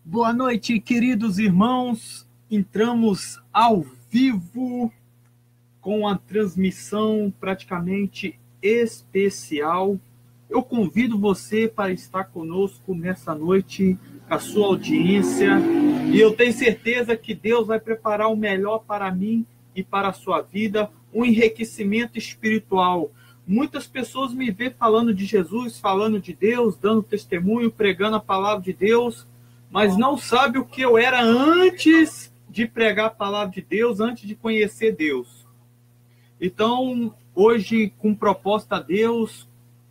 Boa noite, queridos irmãos. Entramos ao vivo com a transmissão praticamente especial. Eu convido você para estar conosco nessa noite, com a sua audiência, e eu tenho certeza que Deus vai preparar o melhor para mim e para a sua vida, um enriquecimento espiritual. Muitas pessoas me veem falando de Jesus, falando de Deus, dando testemunho, pregando a palavra de Deus, mas não sabe o que eu era antes de pregar a palavra de Deus, antes de conhecer Deus. Então, hoje, com proposta a Deus,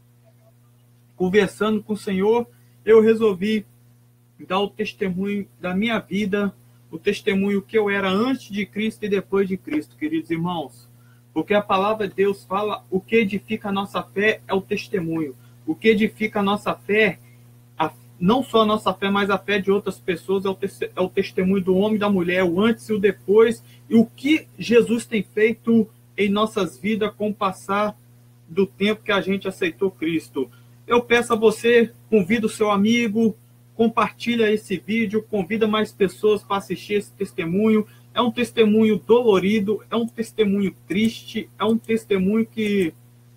conversando com o Senhor, eu resolvi dar o testemunho da minha vida, o testemunho que eu era antes de Cristo e depois de Cristo, queridos irmãos. Porque a palavra de Deus fala, o que edifica a nossa fé é o testemunho. O que edifica a nossa fé, não só a nossa fé, mas a fé de outras pessoas, é o testemunho do homem e da mulher, o antes e o depois, e o que Jesus tem feito em nossas vidas com o passar do tempo que a gente aceitou Cristo. Eu peço a você, convida o seu amigo, compartilha esse vídeo, convida mais pessoas para assistir esse testemunho. É um testemunho dolorido, é um testemunho triste, é um testemunho que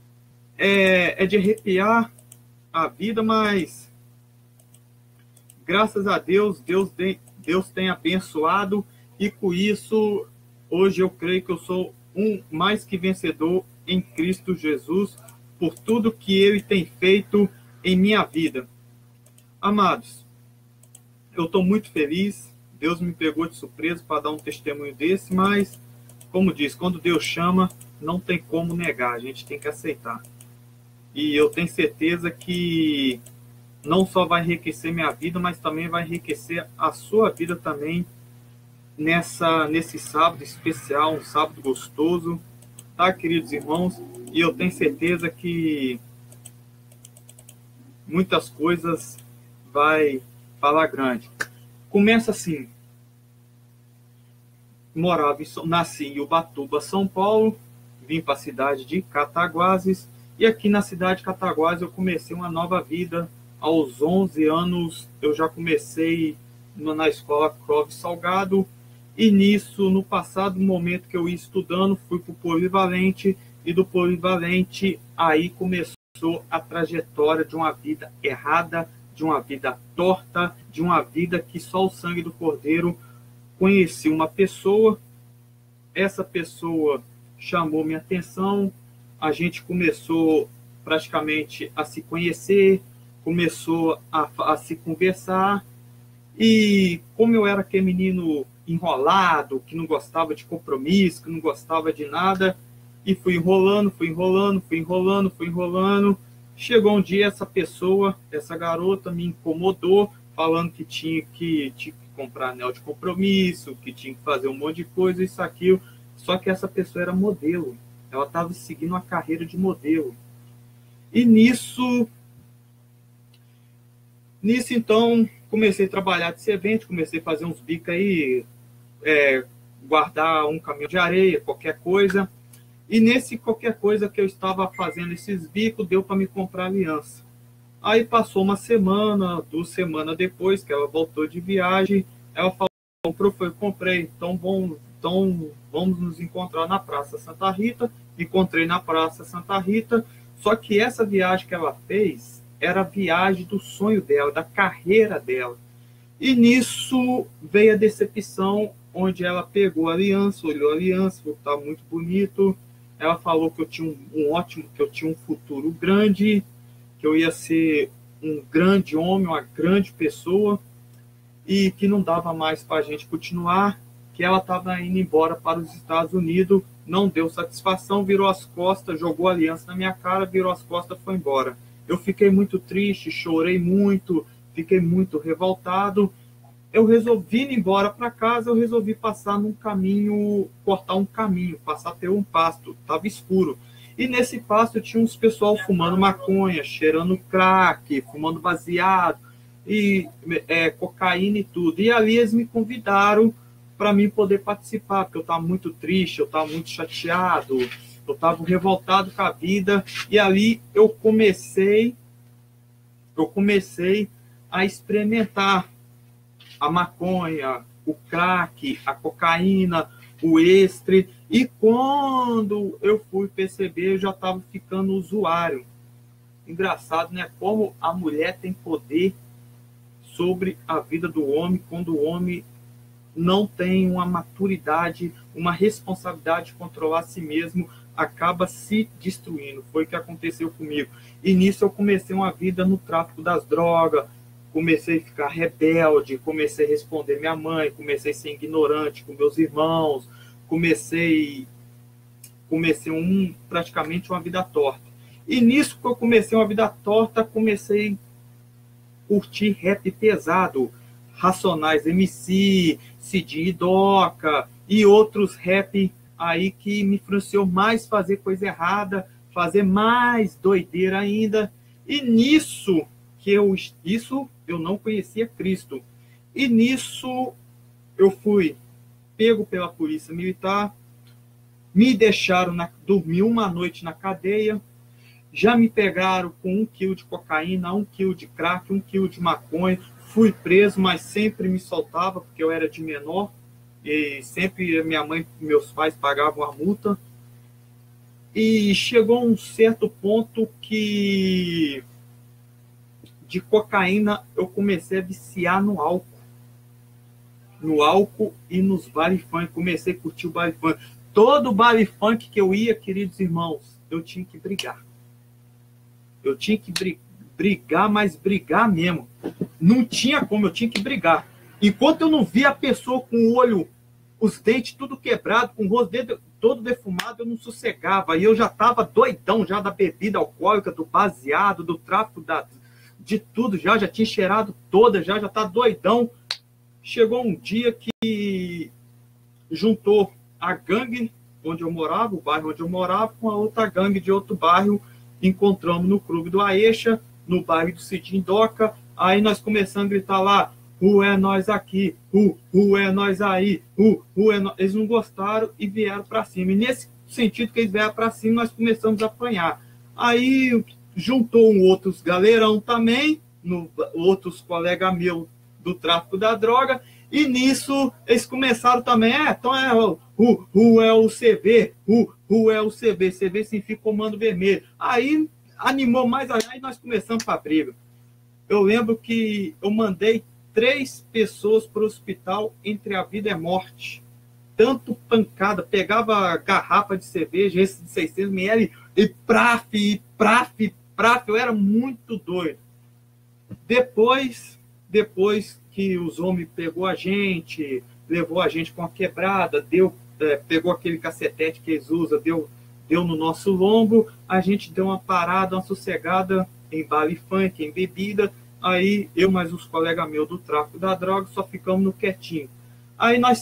é de arrepiar a vida, mas graças a Deus, Deus tem abençoado, e com isso, hoje eu creio que eu sou um mais que vencedor em Cristo Jesus, por tudo que Ele tem feito em minha vida. Amados, eu estou muito feliz, Deus me pegou de surpresa para dar um testemunho desse, mas, como diz, quando Deus chama, não tem como negar, a gente tem que aceitar. E eu tenho certeza que não só vai enriquecer minha vida, mas também vai enriquecer a sua vida também, nesse sábado especial, um sábado gostoso, tá, queridos irmãos? E eu tenho certeza que muitas coisas vai falar grande. Começa assim. Nasci em Ubatuba, São Paulo, vim para a cidade de Cataguases, e aqui na cidade de Cataguases eu comecei uma nova vida. Aos 11 anos eu já comecei na escola Clóvis Salgado, e nisso, no passado momento que eu ia estudando, fui para o Polivalente, e do Polivalente aí começou a trajetória de uma vida errada, de uma vida torta, de uma vida que só o sangue do Cordeiro. Conheci uma pessoa, essa pessoa chamou minha atenção, a gente começou praticamente a se conhecer, começou a se conversar, e como eu era aquele menino enrolado, que não gostava de compromisso, que não gostava de nada, e fui enrolando, chegou um dia essa pessoa, essa garota me incomodou, falando que tinha que comprar anel de compromisso, que tinha que fazer um monte de coisa, isso, aquilo, só que essa pessoa era modelo, ela estava seguindo uma carreira de modelo, e nisso então, comecei a trabalhar de servente, comecei a fazer uns bicos aí, guardar um caminhão de areia, qualquer coisa. E nesse qualquer coisa que eu estava fazendo esses bicos, deu para me comprar aliança. Aí passou uma semana, 2 semanas depois, que ela voltou de viagem, ela falou, comprou, foi, comprei, então vamos nos encontrar na Praça Santa Rita. Encontrei na Praça Santa Rita, só que essa viagem que ela fez era a viagem do sonho dela, da carreira dela. E nisso veio a decepção, onde ela pegou a aliança, olhou a aliança, falou que estava muito bonito. Ela falou que eu tinha que eu tinha um futuro grande, que eu ia ser um grande homem, uma grande pessoa, e que não dava mais para a gente continuar, que ela estava indo embora para os Estados Unidos, não deu satisfação, virou as costas, jogou a aliança na minha cara, virou as costas e foi embora. Eu fiquei muito triste, chorei muito, fiquei muito revoltado. Eu resolvi ir embora para casa, eu resolvi passar num caminho, cortar um caminho, passar por um pasto, estava escuro. E nesse pasto tinha uns pessoal fumando maconha, cheirando crack, fumando baseado, e cocaína e tudo. E ali eles me convidaram para mim poder participar, porque eu estava muito triste, eu estava muito chateado, eu estava revoltado com a vida, e ali eu comecei a experimentar a a maconha, o crack, a cocaína, o estre. E quando eu fui perceber, eu já estava ficando usuário. Engraçado, né? Como a mulher tem poder sobre a vida do homem quando o homem não tem uma maturidade, uma responsabilidade de controlar a si mesmo, acaba se destruindo. Foi o que aconteceu comigo. E nisso eu comecei uma vida no tráfico das drogas, comecei a ficar rebelde, comecei a responder minha mãe, comecei a ser ignorante com meus irmãos, comecei praticamente uma vida torta. E nisso que eu comecei uma vida torta, comecei a curtir rap pesado, Racionais MC, Cidinho e Doca e outros rap aí que me influenciou mais fazer coisa errada, fazer mais doideira ainda. E nisso eu não conhecia Cristo. E nisso eu fui pego pela polícia militar, me deixaram dormir uma noite na cadeia, já me pegaram com 1 quilo de cocaína, 1 quilo de crack, 1 quilo de maconha. Fui preso, mas sempre me soltava, porque eu era de menor. E sempre minha mãe e meus pais pagavam a multa. E chegou um certo ponto que de cocaína eu comecei a viciar no álcool. No álcool e nos baile funk. Comecei a curtir o baile funk. Todo baile funk que eu ia, queridos irmãos, eu tinha que brigar. Eu tinha que brigar, mas brigar mesmo. Não tinha como, eu tinha que brigar. Enquanto eu não via a pessoa com o olho, os dentes tudo quebrado, com o rosto todo defumado, eu não sossegava. E eu já estava doidão já da bebida alcoólica, do baseado, do tráfico, de tudo. Já tinha cheirado toda, já tá doidão. Chegou um dia que juntou a gangue onde eu morava, o bairro onde eu morava, com a outra gangue de outro bairro. Encontramos no clube do Aeixa, no bairro do Cidinho Doca. Aí nós começamos a gritar lá, é nós aqui, é nós aí, é nós. Eles não gostaram e vieram para cima. E nesse sentido que eles vieram para cima, nós começamos a apanhar. Aí juntou outros galerão também, outros colegas meus do tráfico da droga, e nisso eles começaram também, então é o CV, é o CV significa Comando Vermelho. Aí animou mais, aí nós começamos para a briga. Eu lembro que eu mandei 3 pessoas para o hospital entre a vida e a morte. Tanto pancada, pegava garrafa de cerveja, esse de 600 ml, e praf, eu era muito doido. Depois que os homens pegou a gente, levou a gente com a quebrada, pegou aquele cacetete que eles usam, deu no nosso lombo, a gente deu uma parada, uma sossegada em baile funk, em bebida. Aí eu mais os colegas meus do tráfico da droga só ficamos no quietinho. Aí nós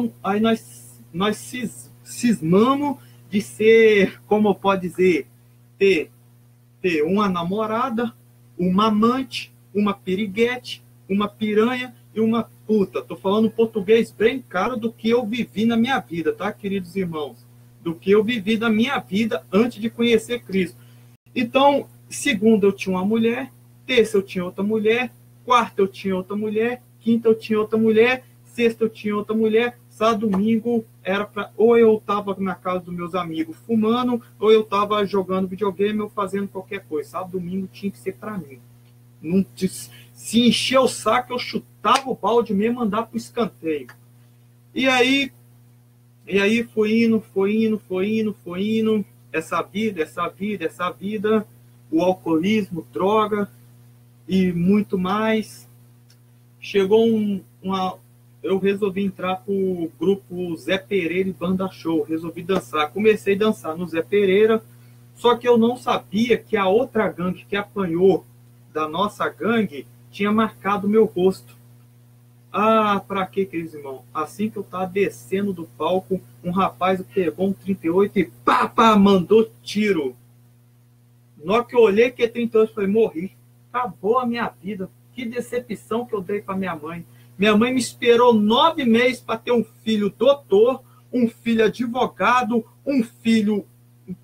cismamos de ser, como eu posso dizer, ter uma namorada, uma amante, uma piriguete, uma piranha e uma puta. Tô falando português bem claro do que eu vivi na minha vida, tá, queridos irmãos? Do que eu vivi na minha vida antes de conhecer Cristo. Então, segunda eu tinha uma mulher, terça eu tinha outra mulher, quarta eu tinha outra mulher, quinta eu tinha outra mulher, sexta eu tinha outra mulher, sábado, domingo era para ou eu estava na casa dos meus amigos fumando, ou eu estava jogando videogame ou fazendo qualquer coisa. Sábado, domingo tinha que ser para mim. Não, se encher o saco, eu chutava o balde mesmo, mandava para o escanteio. E aí foi indo, essa vida, o alcoolismo, droga e muito mais. Chegou eu resolvi entrar pro grupo Zé Pereira e Banda Show, resolvi dançar. Comecei a dançar no Zé Pereira, só que eu não sabia que a outra gangue que apanhou da nossa gangue tinha marcado meu rosto. Ah, pra quê, queridos irmãos? Assim que eu tava descendo do palco, um rapaz pegou um 38 e pá, mandou tiro. Na hora que eu olhei que é 38, eu falei, morri. Acabou a minha vida. Que decepção que eu dei para minha mãe. Minha mãe me esperou 9 meses para ter um filho doutor, um filho advogado, um filho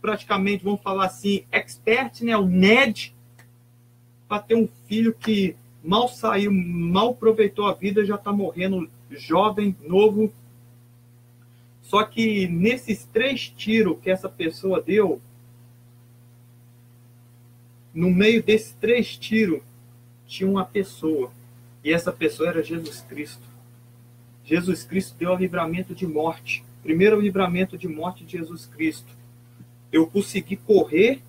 praticamente, vamos falar assim, expert, né, o NED, para ter um filho que mal saiu, mal aproveitou a vida, já está morrendo jovem, novo. Só que nesses 3 tiros que essa pessoa deu, no meio desses 3 tiros, tinha uma pessoa. E essa pessoa era Jesus Cristo. Jesus Cristo deu o livramento de morte. Primeiro livramento de morte de Jesus Cristo. Eu consegui correr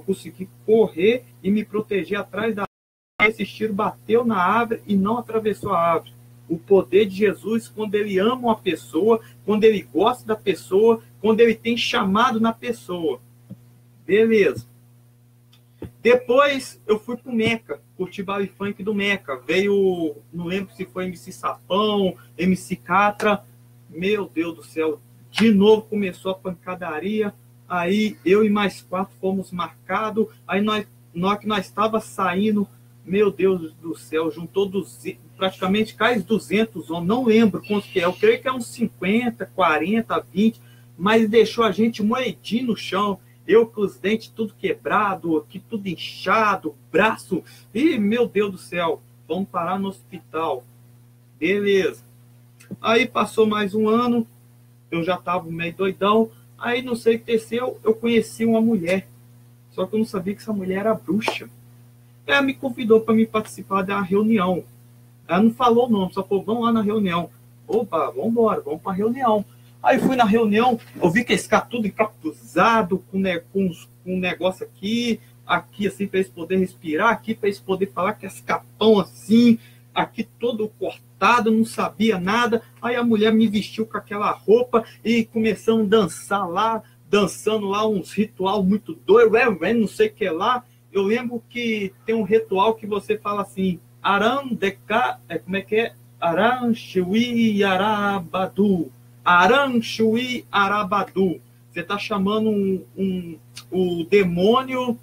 e me proteger atrás da árvore. Esse tiro bateu na árvore e não atravessou a árvore. O poder de Jesus, quando ele ama uma pessoa, quando ele gosta da pessoa, quando ele tem chamado na pessoa. Beleza. Depois eu fui pro Meca, curti baile funk do Meca. Veio, não lembro se foi MC Sapão, MC Catra. Meu Deus do céu, de novo começou a pancadaria. Aí eu e mais 4 fomos marcados. Aí nós estava saindo, meu Deus do céu, juntou 200, praticamente cai 200 homens, não lembro quanto que é. Eu creio que é uns 50, 40, 20, mas deixou a gente moedinho no chão. Eu com os dentes tudo quebrado, aqui tudo inchado, braço. Ih, meu Deus do céu, vamos parar no hospital. Beleza. Aí passou mais um ano, eu já estava meio doidão. Aí não sei o que aconteceu, eu conheci uma mulher. Só que eu não sabia que essa mulher era bruxa. Ela me convidou para me participar da reunião. Ela não falou o nome, só falou, vamos lá na reunião. Opa, vamos embora, vamos para a reunião. Aí fui na reunião, eu vi que esse cara tudo encapuzado, com um negócio aqui, assim, para eles poderem respirar, aqui para eles poderem falar que esse capão assim, aqui todo cortado, não sabia nada. Aí a mulher me vestiu com aquela roupa e começamos a dançar lá, dançando lá uns ritual muito doido, não sei o que lá. Eu lembro que tem um ritual que você fala assim, Aram Deka, como é que é? Aram Shui Arabadu. Aram Shui Arabadu. Você está chamando o demônio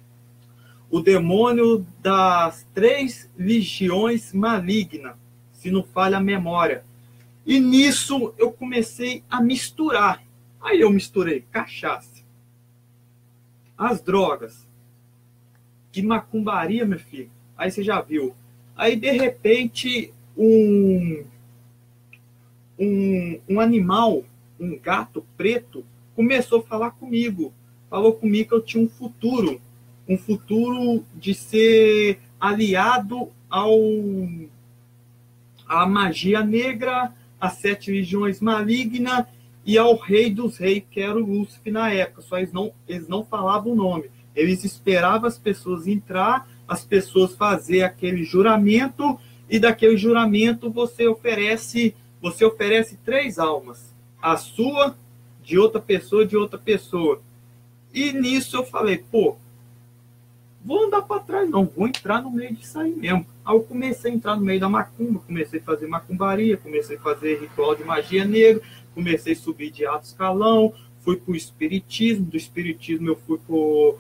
das 3 legiões malignas, se não falha a memória. E nisso eu comecei a misturar. Aí eu misturei cachaça, as drogas, que macumbaria, meu filho. Aí você já viu. Aí, de repente, um animal, um gato preto, começou a falar comigo. Falou comigo que eu tinha um futuro de ser aliado à magia negra, às 7 legiões malignas e ao rei dos reis, que era o Lúcifer na época. Só eles não falavam o nome. Eles esperavam as pessoas entrar, as pessoas fazer aquele juramento, e daquele juramento você oferece 3 almas. A sua, de outra pessoa, de outra pessoa. E nisso eu falei, pô, vou andar para trás não, vou entrar no meio disso aí mesmo. Aí eu comecei a entrar no meio da macumba, comecei a fazer macumbaria, comecei a fazer ritual de magia negra, comecei a subir de alto escalão, fui para o espiritismo, do espiritismo eu fui para o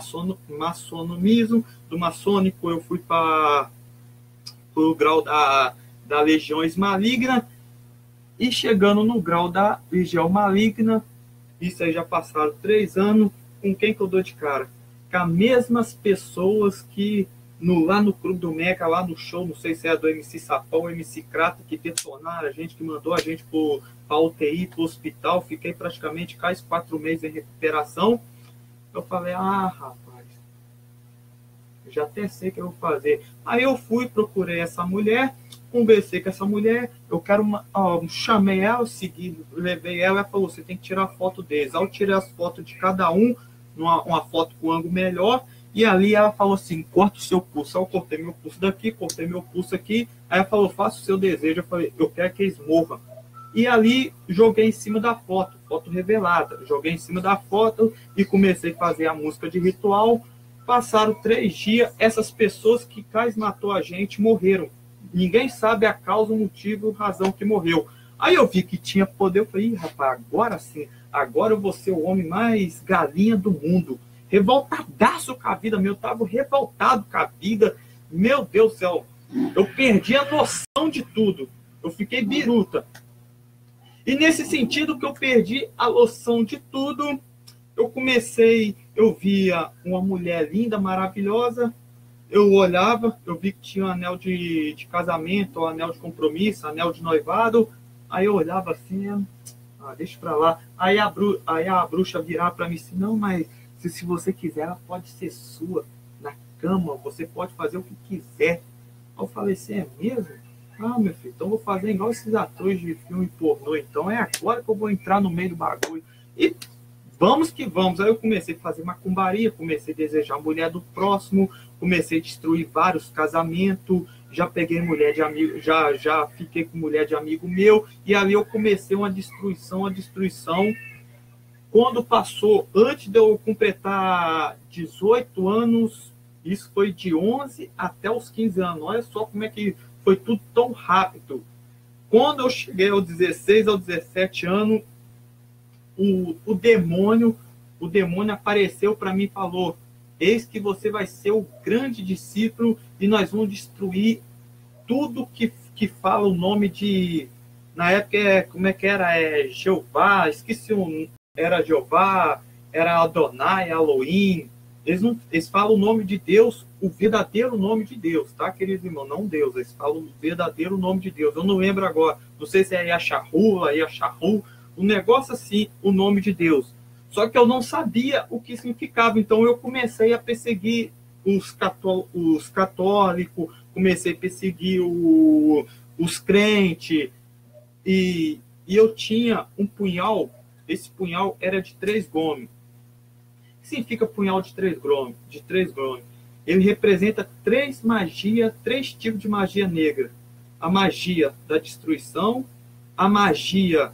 maçonismo, do maçônico eu fui para o grau da legiões malignas, e chegando no grau da legião maligna, isso aí já passaram 3 anos, com quem que eu dou de cara? Com as mesmas pessoas que lá no Clube do Meca, lá no show, não sei se é do MC Sapão ou MC Crata, que detonaram a gente, que mandou a gente para a UTI, para o hospital. Fiquei praticamente quase 4 meses em recuperação. Eu falei, rapaz, eu já até sei o que eu vou fazer. Aí eu fui, procurei essa mulher, conversei com essa mulher, chamei ela, segui, levei ela falou, você tem que tirar foto deles. Aí eu tirei as fotos de cada um, uma foto com ângulo melhor, e ali ela falou assim, corta o seu pulso. Aí eu cortei meu pulso daqui, cortei meu pulso aqui, aí ela falou, faça o seu desejo. Eu falei, eu quero que eles morram. E ali joguei em cima da foto revelada, joguei em cima da foto e comecei a fazer a música de ritual. Passaram 3 dias, essas pessoas que quase matou a gente morreram. Ninguém sabe a causa, o motivo, a razão que morreu. Aí eu vi que tinha poder, eu falei, rapaz, agora sim, agora eu vou ser o homem mais galinha do mundo. Revoltadaço com a vida, eu tava revoltado com a vida. Meu Deus do céu, eu perdi a noção de tudo. Eu fiquei biruta. E nesse sentido que eu perdi a noção de tudo, eu via uma mulher linda, maravilhosa, eu olhava, eu vi que tinha um anel de casamento, um anel de compromisso, um anel de noivado. Aí eu olhava assim, deixa pra lá. Aí a bruxa virava pra mim assim, não, mas se você quiser, ela pode ser sua. Na cama, você pode fazer o que quiser. Aí eu falei assim, é mesmo? Ah, meu filho, então eu vou fazer igual esses atores de filme pornô. Então é agora que eu vou entrar no meio do bagulho. E vamos que vamos. Aí eu comecei a fazer macumbaria, comecei a desejar a mulher do próximo, comecei a destruir vários casamentos, já peguei mulher de amigo, já fiquei com mulher de amigo meu, e ali eu comecei uma destruição. Quando passou, antes de eu completar 18 anos, isso foi de 11 até os 15 anos. Olha só como é que foi tudo tão rápido. Quando eu cheguei aos 16, aos 17 anos, o demônio apareceu para mim e falou: eis que você vai ser o grande discípulo e nós vamos destruir tudo que fala o nome de... Na época, como é que era? Jeová, esqueci o... Era Jeová, era Adonai, Elohim. Eles falam o nome de Deus, o verdadeiro nome de Deus, tá, queridos irmãos? Não Deus, eles falam o verdadeiro nome de Deus. Eu não lembro agora, não sei se é Yashahu, um negócio assim, o nome de Deus. Só que eu não sabia o que significava, então eu comecei a perseguir os católicos, comecei a perseguir os crentes, e eu tinha um punhal, esse punhal era de 3 gomes. O que significa punhal de 3 gomes? Ele representa 3 tipos de magia negra. A magia da destruição, a magia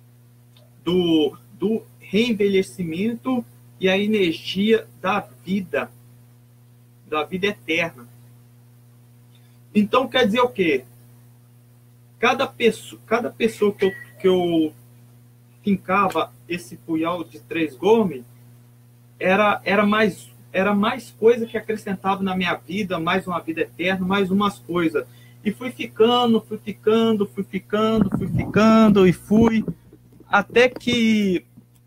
do reenvelhecimento e a energia da vida eterna. Então quer dizer o quê? Cada pessoa que eu fincava esse punhal de 3 gomes era mais coisa que acrescentava na minha vida, mais uma vida eterna, mais umas coisas. E fui ficando, e fui até que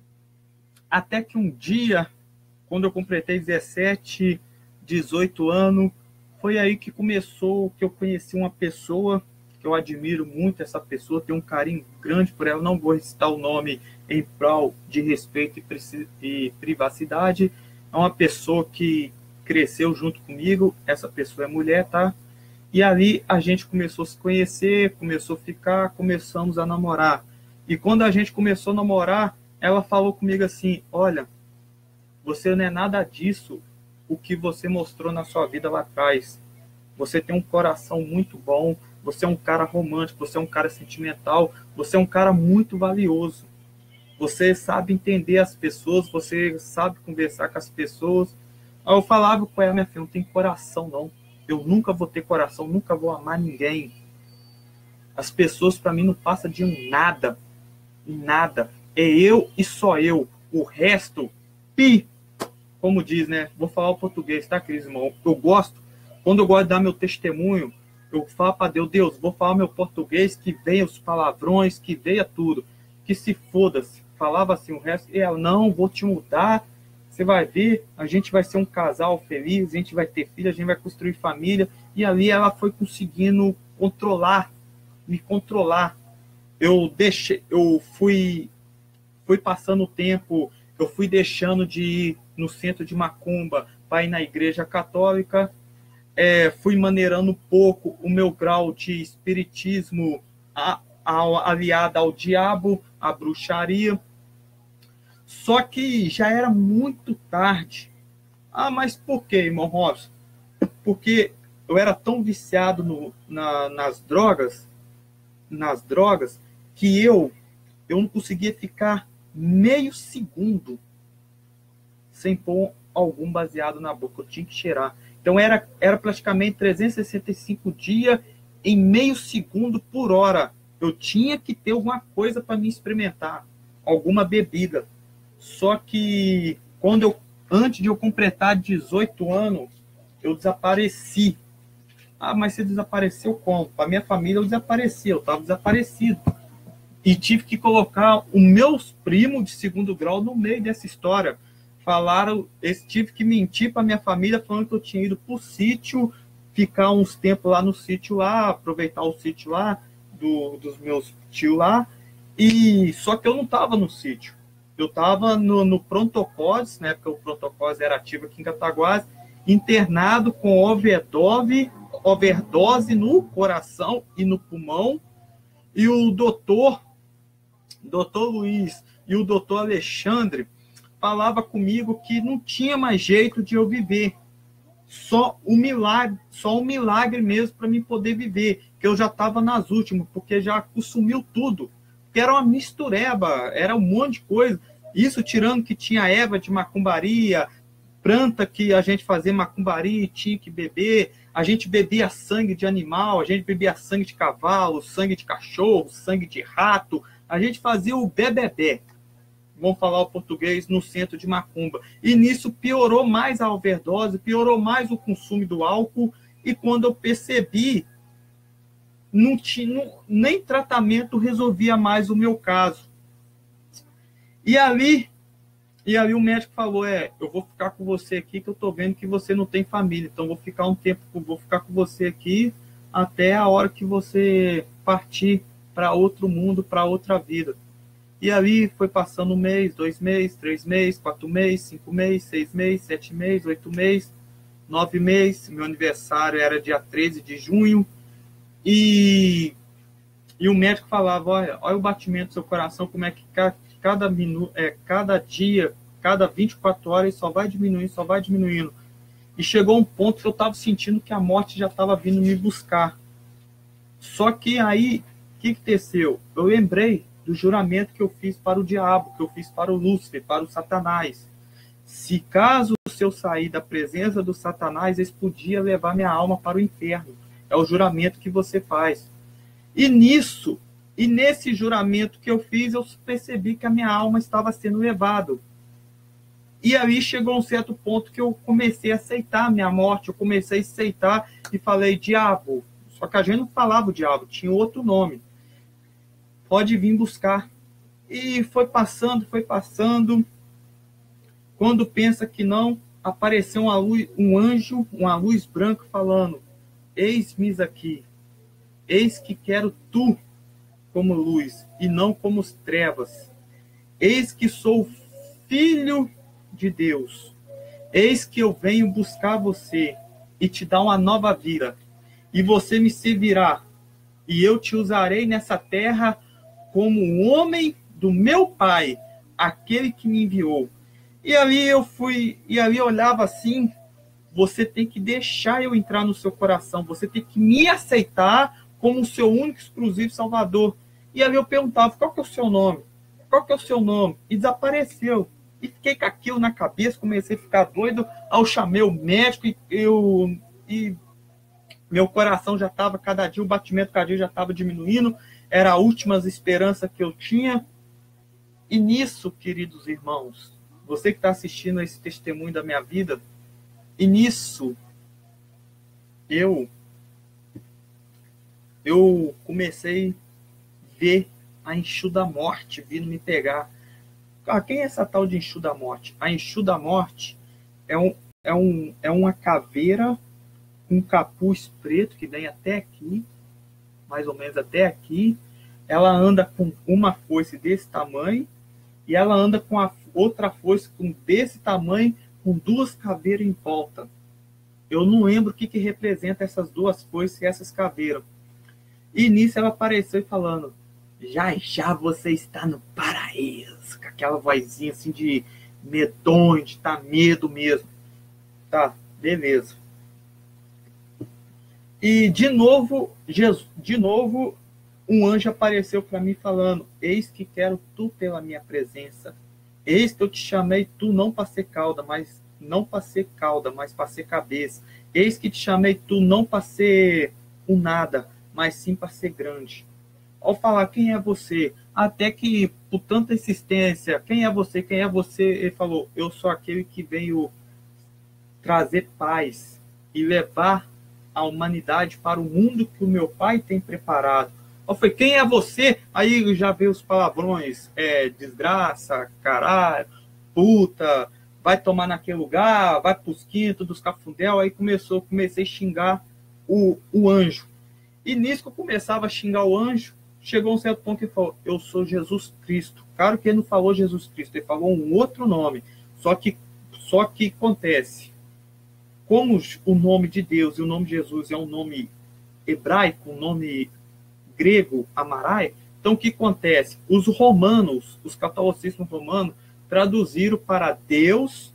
um dia, quando eu completei 17, 18 anos, foi aí que começou, que eu conheci uma pessoa que eu admiro muito, essa pessoa, tenho um carinho grande por ela, não vou recitar o nome em prol de respeito e privacidade. É uma pessoa que cresceu junto comigo, essa pessoa é mulher, tá? E ali a gente começou a se conhecer, começou a ficar, começamos a namorar. E quando a gente começou a namorar, ela falou comigo assim: olha, você não é nada disso o que você mostrou na sua vida lá atrás. Você tem um coração muito bom, você é um cara romântico, você é um cara sentimental, você é um cara muito valioso. Você sabe entender as pessoas, você sabe conversar com as pessoas. Aí eu falava com ela: minha filha, não tem coração não. Eu nunca vou ter coração, nunca vou amar ninguém. As pessoas para mim não passam de um nada. Nada. É eu e só eu. O resto, pi. Como diz, né? Vou falar o português, tá, queridos irmãos? Quando eu gosto de dar meu testemunho, eu falo para Deus, vou falar meu português, que venha os palavrões, que venha tudo. Que se foda-se. Falava assim o resto. E ela: não, vou te mudar. Você vai ver, a gente vai ser um casal feliz, a gente vai ter filho, a gente vai construir família. E ali ela foi conseguindo me controlar. Eu fui passando o tempo, eu fui deixando de ir no centro de macumba para ir na igreja católica, fui maneirando um pouco o meu grau de espiritismo aliado ao diabo, à bruxaria. Só que já era muito tarde. Mas por quê, irmão Robson? Porque eu era tão viciado nas drogas, que eu não conseguia ficar meio segundo sem pôr algum baseado na boca. Eu tinha que cheirar. Então era praticamente 365 dias em meio segundo por hora. Eu tinha que ter alguma coisa para me experimentar, alguma bebida. Só que antes de eu completar 18 anos, eu desapareci. Mas você desapareceu como? Para minha família eu desapareci, eu estava desaparecido. E tive que colocar os meus primos de segundo grau no meio dessa história. Falaram, tive que mentir para minha família, falando que eu tinha ido para o sítio, ficar uns tempos lá no sítio lá, aproveitar o sítio lá, dos meus tios lá, e só que eu não estava no sítio. Eu estava no Prontocós, né, porque o Prontocós era ativo aqui em Cataguases, internado com overdose no coração e no pulmão, e o doutor Luiz e o doutor Alexandre falava comigo que não tinha mais jeito de eu viver. Só um milagre mesmo para mim poder viver, que eu já estava nas últimas, porque já consumiu tudo. Que era uma mistureba, era um monte de coisa. Isso tirando que tinha erva de macumbaria, planta que a gente fazia macumbaria e tinha que beber. A gente bebia sangue de animal, a gente bebia sangue de cavalo, sangue de cachorro, sangue de rato. A gente fazia o bebebé, vamos falar o português, no centro de macumba. E nisso piorou mais a overdose, piorou mais o consumo do álcool. E quando eu percebi, não tinha, nem tratamento resolvia mais o meu caso. E ali o médico falou, eu vou ficar com você aqui, que eu tô vendo que você não tem família, então vou ficar com você aqui até a hora que você partir para outro mundo, para outra vida. E ali foi passando 1 mês, 2 meses, 3 meses, 4 meses, 5 meses, 6 meses, 7 meses, 8 meses, 9 meses. Meu aniversário era dia 13 de junho. E o médico falava, olha o batimento do seu coração, como é que cada minuto, cada dia, cada 24 horas, ele só vai diminuindo. E chegou um ponto que eu estava sentindo que a morte já estava vindo me buscar. Só que aí, o que aconteceu? Eu lembrei do juramento que eu fiz para o diabo, que eu fiz para o Lúcifer, para o Satanás. Se caso eu sair da presença do Satanás, eles podiam levar minha alma para o inferno. É o juramento que você faz. E nesse juramento que eu fiz, eu percebi que a minha alma estava sendo levada. E aí chegou um certo ponto que eu comecei a aceitar a minha morte, eu comecei a aceitar e falei, diabo. Só que a gente não falava o diabo, tinha outro nome. Pode vir buscar. E foi passando. Quando pensa que não, apareceu um anjo, uma luz branca falando, eis-me aqui, eis que quero tu como luz e não como trevas. Eis que sou filho de Deus. Eis que eu venho buscar você e te dar uma nova vida. E você me servirá. E eu te usarei nessa terra como um homem do meu Pai, aquele que me enviou. E ali eu olhava assim, você tem que deixar eu entrar no seu coração, você tem que me aceitar como o seu único, exclusivo Salvador. E ali eu perguntava, qual que é o seu nome? Qual que é o seu nome? E desapareceu. E fiquei com aquilo na cabeça, comecei a ficar doido, ao chamei o médico e meu coração já estava, cada dia o batimento cardíaco já estava diminuindo, era a última esperança que eu tinha. E nisso, queridos irmãos, você que está assistindo a esse testemunho da minha vida, e nisso eu comecei a ver a Enxu da Morte vindo me pegar. Quem é essa tal de Enxu da Morte? A Enxu da Morte é uma caveira com um capuz preto que vem até aqui, mais ou menos até aqui. Ela anda com uma foice desse tamanho e ela anda com a outra foice desse tamanho, com 2 caveiras em volta. Eu não lembro o que representa essas 2 foices e essas caveiras. E nisso ela apareceu e falando, já você está no paraíso, com aquela vozinha assim de medonho, de tá medo mesmo. Tá, beleza. E de novo um anjo apareceu para mim falando, eis que quero tu pela minha presença. Eis que eu te chamei tu não para ser cauda, mas para ser cabeça. Eis que te chamei tu não para ser um nada, mas sim para ser grande. Ao falar, quem é você? Até que, por tanta insistência, quem é você? Quem é você? Ele falou, eu sou aquele que veio trazer paz e levar a humanidade para o mundo que o meu pai tem preparado. Eu falei, quem é você? Aí já veio os palavrões, desgraça, caralho, puta, vai tomar naquele lugar, vai para os quintos dos cafundel. Aí comecei a xingar o anjo. E nisso que eu começava a xingar o anjo, chegou um certo ponto que ele falou, eu sou Jesus Cristo. Claro que ele não falou Jesus Cristo, ele falou um outro nome. Só que acontece, como o nome de Deus e o nome de Jesus é um nome hebraico, um nome grego, Amarai, então o que acontece? Os romanos, os catolicismos romanos, traduziram para Deus,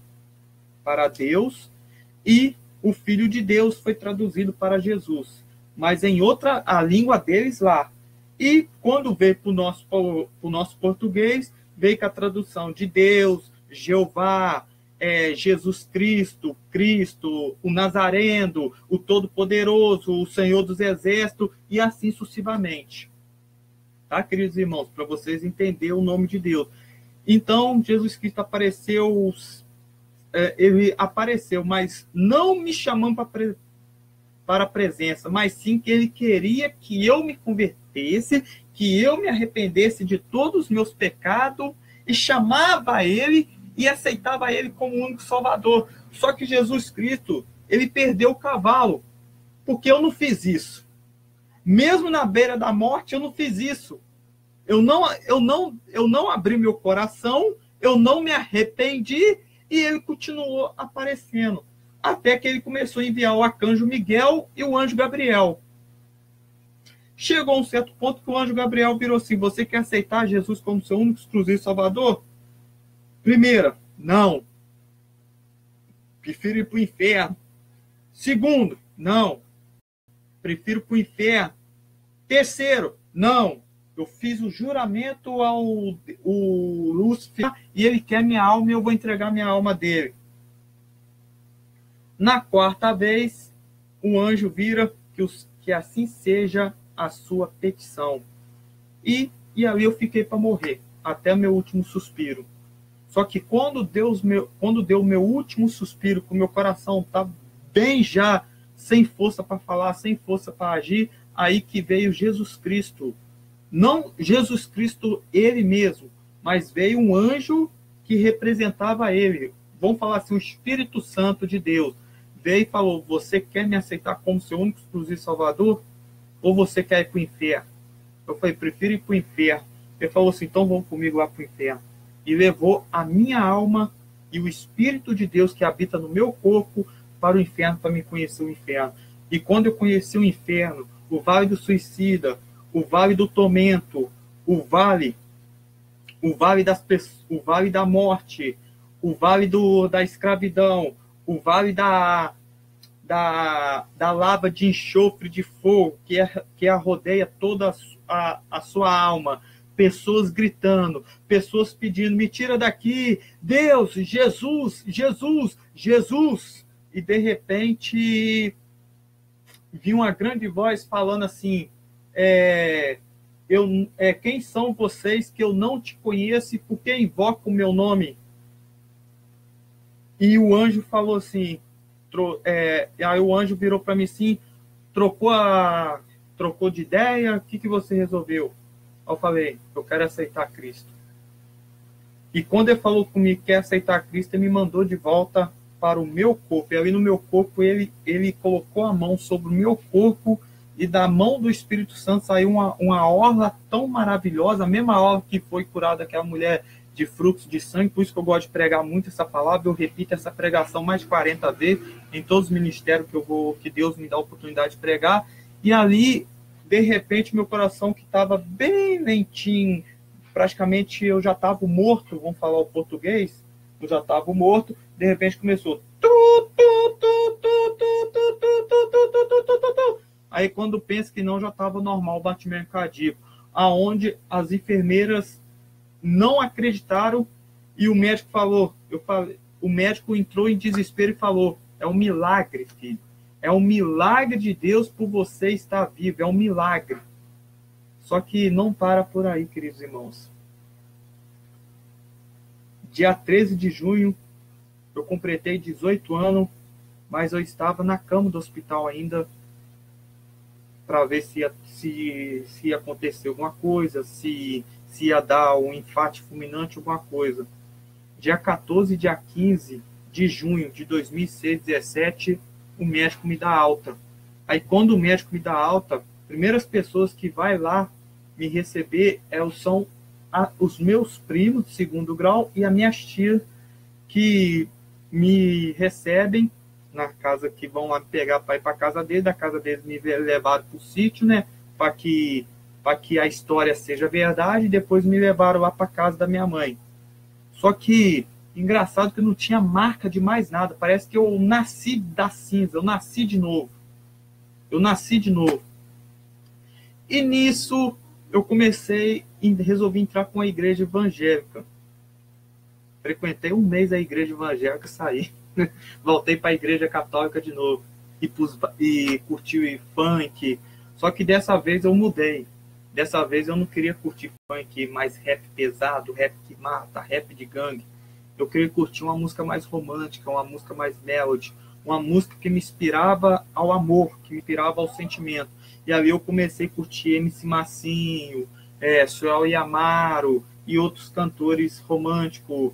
e o Filho de Deus foi traduzido para Jesus, mas em outra, a língua deles lá. E quando veio para o nosso português, veio com a tradução de Deus, Jeová, Jesus Cristo, o Nazareno, o Todo-Poderoso, o Senhor dos Exércitos, e assim sucessivamente. Tá, queridos irmãos? Para vocês entenderem o nome de Deus. Então, Jesus Cristo apareceu, ele apareceu, mas não me chamando para a presença, mas sim que ele queria que eu me convertesse, que eu me arrependesse de todos os meus pecados, e chamava ele e aceitava ele como o único Salvador. Só que Jesus Cristo, ele perdeu o cavalo, porque eu não fiz isso. Mesmo na beira da morte, eu não fiz isso. Eu não abri meu coração, eu não me arrependi, e ele continuou aparecendo. Até que ele começou a enviar o arcanjo Miguel e o anjo Gabriel. Chegou um certo ponto que o anjo Gabriel virou assim, você quer aceitar Jesus como seu único exclusivo Salvador? Primeira, não. Prefiro ir para o inferno. Segundo, não. Prefiro ir para o inferno. Terceiro, não. Eu fiz o juramento ao Lúcifer e ele quer minha alma e eu vou entregar minha alma dele. Na quarta vez, o anjo vira que assim seja a sua petição. E ali eu fiquei para morrer, até o meu último suspiro. Só que quando deu o meu último suspiro, com o meu coração estava bem já, sem força para falar, sem força para agir, aí que veio Jesus Cristo. Não Jesus Cristo ele mesmo, mas veio um anjo que representava ele. Vamos falar assim, o Espírito Santo de Deus. Veio e falou, você quer me aceitar como seu único exclusivo Salvador? Ou você quer ir para o inferno? Eu falei, prefiro ir para o inferno. Ele falou assim, então vamos comigo lá para o inferno. E levou a minha alma e o Espírito de Deus que habita no meu corpo para o inferno, para me conhecer o inferno. E quando eu conheci o inferno, o vale do suicida, o vale do tormento, o vale da morte, o vale da escravidão, o vale da lava de enxofre de fogo que arrodeia toda a sua alma, pessoas gritando, pessoas pedindo, me tira daqui, Deus, Jesus, Jesus, Jesus, e de repente vi uma grande voz falando assim, quem são vocês que eu não te conheço e por que invocam o meu nome? E o anjo falou assim, aí o anjo virou para mim assim, trocou de ideia, o que você resolveu? Eu falei, eu quero aceitar Cristo. E quando ele falou comigo que quer aceitar Cristo, ele me mandou de volta para o meu corpo. E ali no meu corpo, ele colocou a mão sobre o meu corpo e da mão do Espírito Santo saiu uma orla tão maravilhosa, a mesma orla que foi curada aquela mulher de fluxo de sangue. Por isso que eu gosto de pregar muito essa palavra. Eu repito essa pregação mais de 40 vezes em todos os ministérios que Deus me dá a oportunidade de pregar. E ali, de repente, meu coração que estava bem lentinho, praticamente eu já estava morto, vamos falar o português, eu já estava morto, de repente começou. Aí quando pensa que não, já estava normal o batimento cardíaco, aonde as enfermeiras não acreditaram e o médico falou, o médico entrou em desespero e falou, é um milagre, filho. É um milagre de Deus por você estar vivo, é um milagre. Só que não para por aí, queridos irmãos. Dia 13 de junho, eu completei 18 anos, mas eu estava na cama do hospital ainda para ver se ia acontecer alguma coisa, se ia dar um infarto fulminante, alguma coisa. dia 14 e dia 15 de junho de 2006, 17, o médico me dá alta. Aí, quando o médico me dá alta, primeiras pessoas que vai lá me receber são os meus primos de segundo grau e a minha tia, que me recebem na casa, que vão lá me pegar para ir para a casa deles. Da casa deles me levaram para o sítio, né? Para que a história seja verdade, e depois me levaram lá para a casa da minha mãe. Só que, engraçado que não tinha marca de mais nada. Parece que eu nasci da cinza, eu nasci de novo. E nisso, eu resolvi entrar com a igreja evangélica. Frequentei um mês a igreja evangélica, saí. Voltei para a igreja católica de novo. E curti funk. Só que dessa vez eu mudei. Dessa vez eu não queria curtir funk mais rap pesado, rap que mata, rap de gangue. Eu queria curtir uma música mais romântica, uma música mais melody, uma música que me inspirava ao amor, que me inspirava ao sentimento. E ali eu comecei a curtir MC Massinho, Suel Yamaro e outros cantores românticos,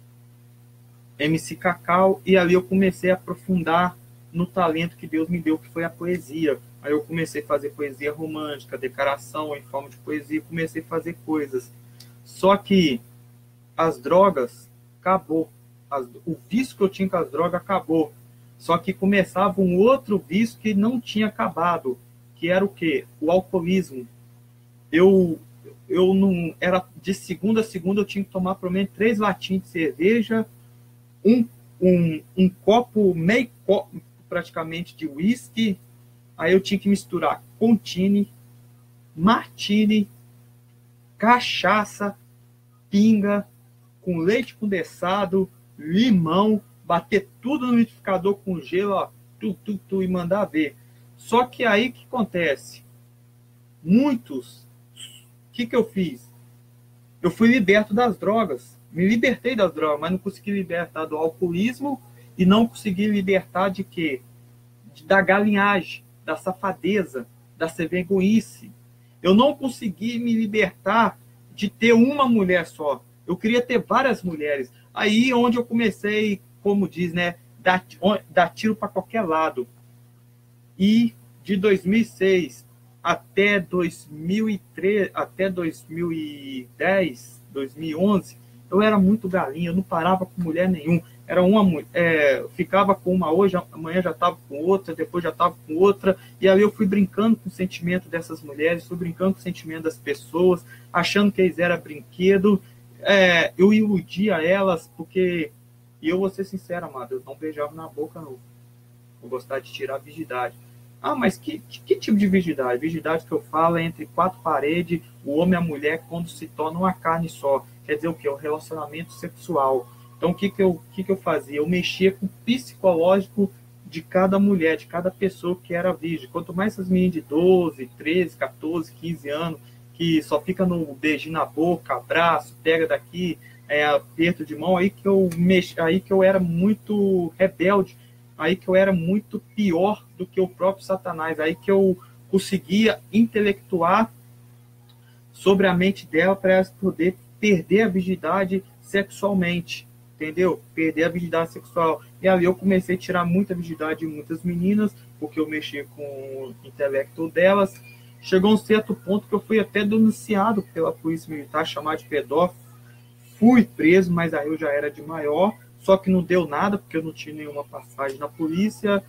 MC Cacau, e ali eu comecei a aprofundar no talento que Deus me deu, que foi a poesia. Aí eu comecei a fazer poesia romântica, declaração em forma de poesia, comecei a fazer coisas. Só que as drogas acabou. O vício que eu tinha com as drogas acabou. Só que começava um outro vício que não tinha acabado, que era o quê? O alcoolismo. Eu não era de segunda a segunda, eu tinha que tomar pelo menos 3 latinhas de cerveja, um copo, meio copo praticamente de uísque. Aí eu tinha que misturar Contini, Martini, cachaça, pinga, com leite condensado, limão, bater tudo no liquidificador com gelo, ó, e mandar ver. Só que aí que acontece? O que eu fiz? Eu fui liberto das drogas. Me libertei das drogas, mas não consegui libertar do alcoolismo e não consegui libertar de quê? Da galinhagem, da safadeza, da sem-vergonhice. Eu não consegui me libertar de ter uma mulher só. Eu queria ter várias mulheres. Aí onde eu comecei, como diz, né, dar tiro para qualquer lado. E de 2006 até 2003, até 2010, 2011, eu era muito galinha, eu não parava com mulher nenhuma. Era ficava com uma hoje, amanhã já estava com outra, depois já estava com outra, e aí eu fui brincando com o sentimento dessas mulheres, fui brincando com o sentimento das pessoas, achando que eles eram brinquedo. Eu iludia elas, porque, e eu vou ser sincero, amado, eu não beijava na boca, não. Eu gostava de tirar a virgindade. Ah, mas que tipo de virgindade? Virgindade que eu falo é entre 4 paredes, o homem e a mulher, quando se torna uma carne só. Quer dizer o quê? O relacionamento sexual. Então, o que eu fazia? Eu mexia com o psicológico de cada mulher, de cada pessoa que era virgem. Quanto mais essas meninas de 12, 13, 14, 15 anos, que só fica no beijinho na boca, abraço, pega daqui, aperto de mão, aí que eu era muito rebelde, aí que eu era muito pior do que o próprio Satanás, aí que eu conseguia intelectuar sobre a mente dela para ela poder perder a virgindade sexualmente, entendeu? Perder a virgindade sexual. E ali eu comecei a tirar muita virgindade de muitas meninas, porque eu mexia com o intelecto delas. Chegou um certo ponto que eu fui até denunciado pela polícia militar, chamado de pedófilo. Fui preso, mas aí eu já era de maior, só que não deu nada, porque eu não tinha nenhuma passagem na polícia,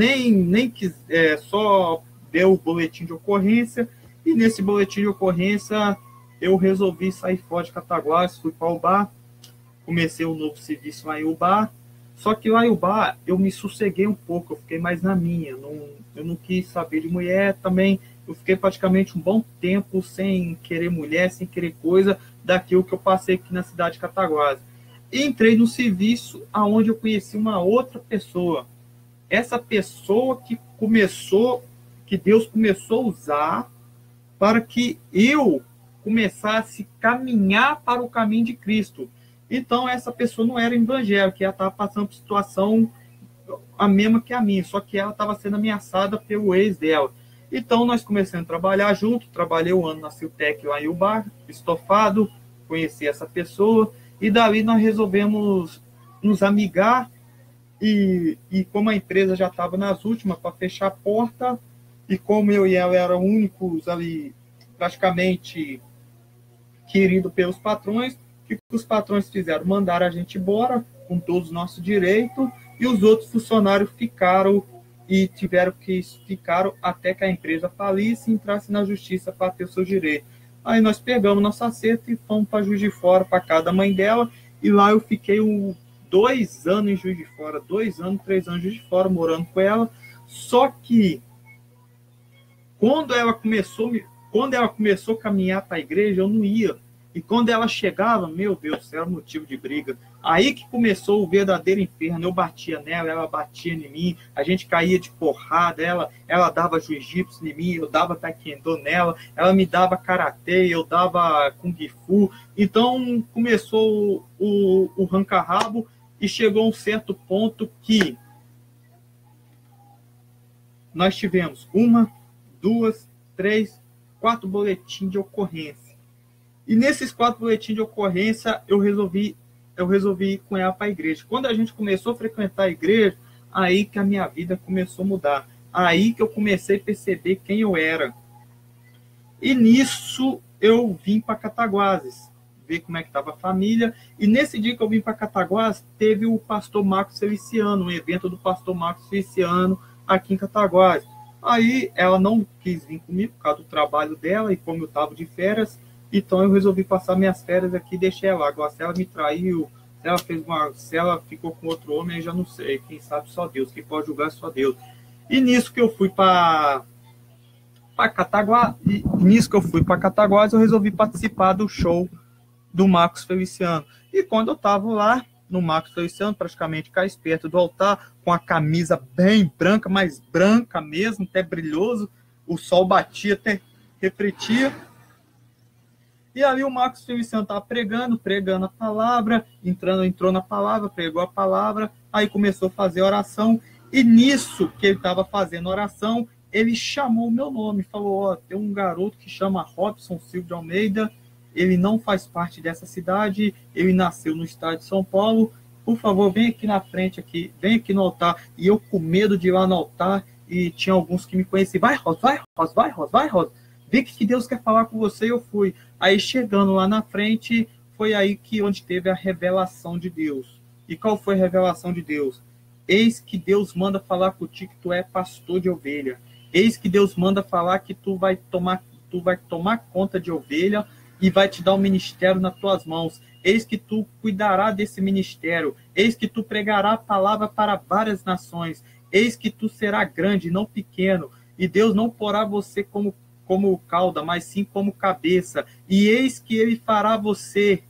só deu o boletim de ocorrência, e nesse boletim de ocorrência eu resolvi sair fora de Cataguases, fui para o bar, comecei um novo serviço lá em Ubá, só que lá em Ubá eu me sosseguei um pouco, eu fiquei mais na minha, eu não quis saber de mulher, também eu fiquei praticamente um bom tempo sem querer mulher, sem querer coisa daquilo que eu passei aqui na cidade de Cataguases. E entrei no serviço aonde eu conheci uma outra pessoa. Essa pessoa que Deus começou a usar para que eu começasse a caminhar para o caminho de Cristo. Então, essa pessoa não era evangélica, ela estava passando por situação a mesma que a minha, só que ela estava sendo ameaçada pelo ex dela. Então, nós começamos a trabalhar junto, trabalhei um ano na Siltec lá em Ubá, estofado, conheci essa pessoa, E dali nós resolvemos nos amigar, e como a empresa já estava nas últimas para fechar a porta, e como eu e ela eram únicos ali, praticamente queridos pelos patrões, o que os patrões fizeram? Mandaram a gente embora com todos os nossos direitos, e os outros funcionários ficaram e tiveram que ficar até que a empresa falisse e entrasse na justiça para ter o seu direito. Aí nós pegamos nossa acerto e fomos para Juiz de Fora, para casa da mãe dela, e lá eu fiquei 2 anos em Juiz de Fora, 2 anos, 3 anos em Juiz de Fora, morando com ela. Só que quando ela começou a caminhar para a igreja, eu não ia. E quando ela chegava, meu Deus, era motivo de briga. Aí que começou o verdadeiro inferno. Eu batia nela, ela batia em mim, a gente caía de porrada, ela dava jiu-jitsu em mim, eu dava taekwondo nela, ela me dava karatê, eu dava kung fu. Então começou o ranca-rabo, e chegou a um certo ponto que nós tivemos 1, 2, 3, 4 boletins de ocorrência. E nesses 4 boletins de ocorrência, eu resolvi ir com ela para a igreja. Quando a gente começou a frequentar a igreja, aí que a minha vida começou a mudar. Aí que eu comecei a perceber quem eu era. E nisso eu vim para Cataguases, ver como é que estava a família. E nesse dia que eu vim para Cataguases, teve o pastor Marcos Feliciano, um evento do pastor Marcos Feliciano aqui em Cataguases. Aí ela não quis vir comigo por causa do trabalho dela, e como eu estava de férias, então eu resolvi passar minhas férias aqui e deixei ela. Agora, se ela me traiu, se ela ficou com outro homem, eu já não sei. Quem sabe só Deus, quem pode julgar só Deus. E nisso que eu fui para Cataguases, eu resolvi participar do show do Marcos Feliciano. E quando eu estava lá no Marcos Feliciano, praticamente cá perto do altar, com a camisa bem branca, mas branca mesmo, até brilhoso, o sol batia, até refletia. E ali o Marcos Feliciano estava pregando a palavra, entrou na palavra, pregou a palavra, aí começou a fazer oração, e nisso que ele estava fazendo oração, ele chamou o meu nome, falou, tem um garoto que chama Robson Silva de Almeida, ele não faz parte dessa cidade, ele nasceu no estado de São Paulo, por favor, vem aqui na frente, vem aqui no altar. E eu com medo de ir lá no altar, e tinha alguns que me conheciam, vai Rosa, vê que Deus quer falar com você. Eu fui. Aí chegando lá na frente, foi aí onde teve a revelação de Deus. E qual foi a revelação de Deus? Eis que Deus manda falar contigo que tu é pastor de ovelha. Eis que Deus manda falar que tu vai tomar conta de ovelha e vai te dar um ministério nas tuas mãos. Eis que tu cuidará desse ministério. Eis que tu pregará a palavra para várias nações. Eis que tu será grande, não pequeno. E Deus não porá você como cauda, mas sim como cabeça. E eis que ele fará você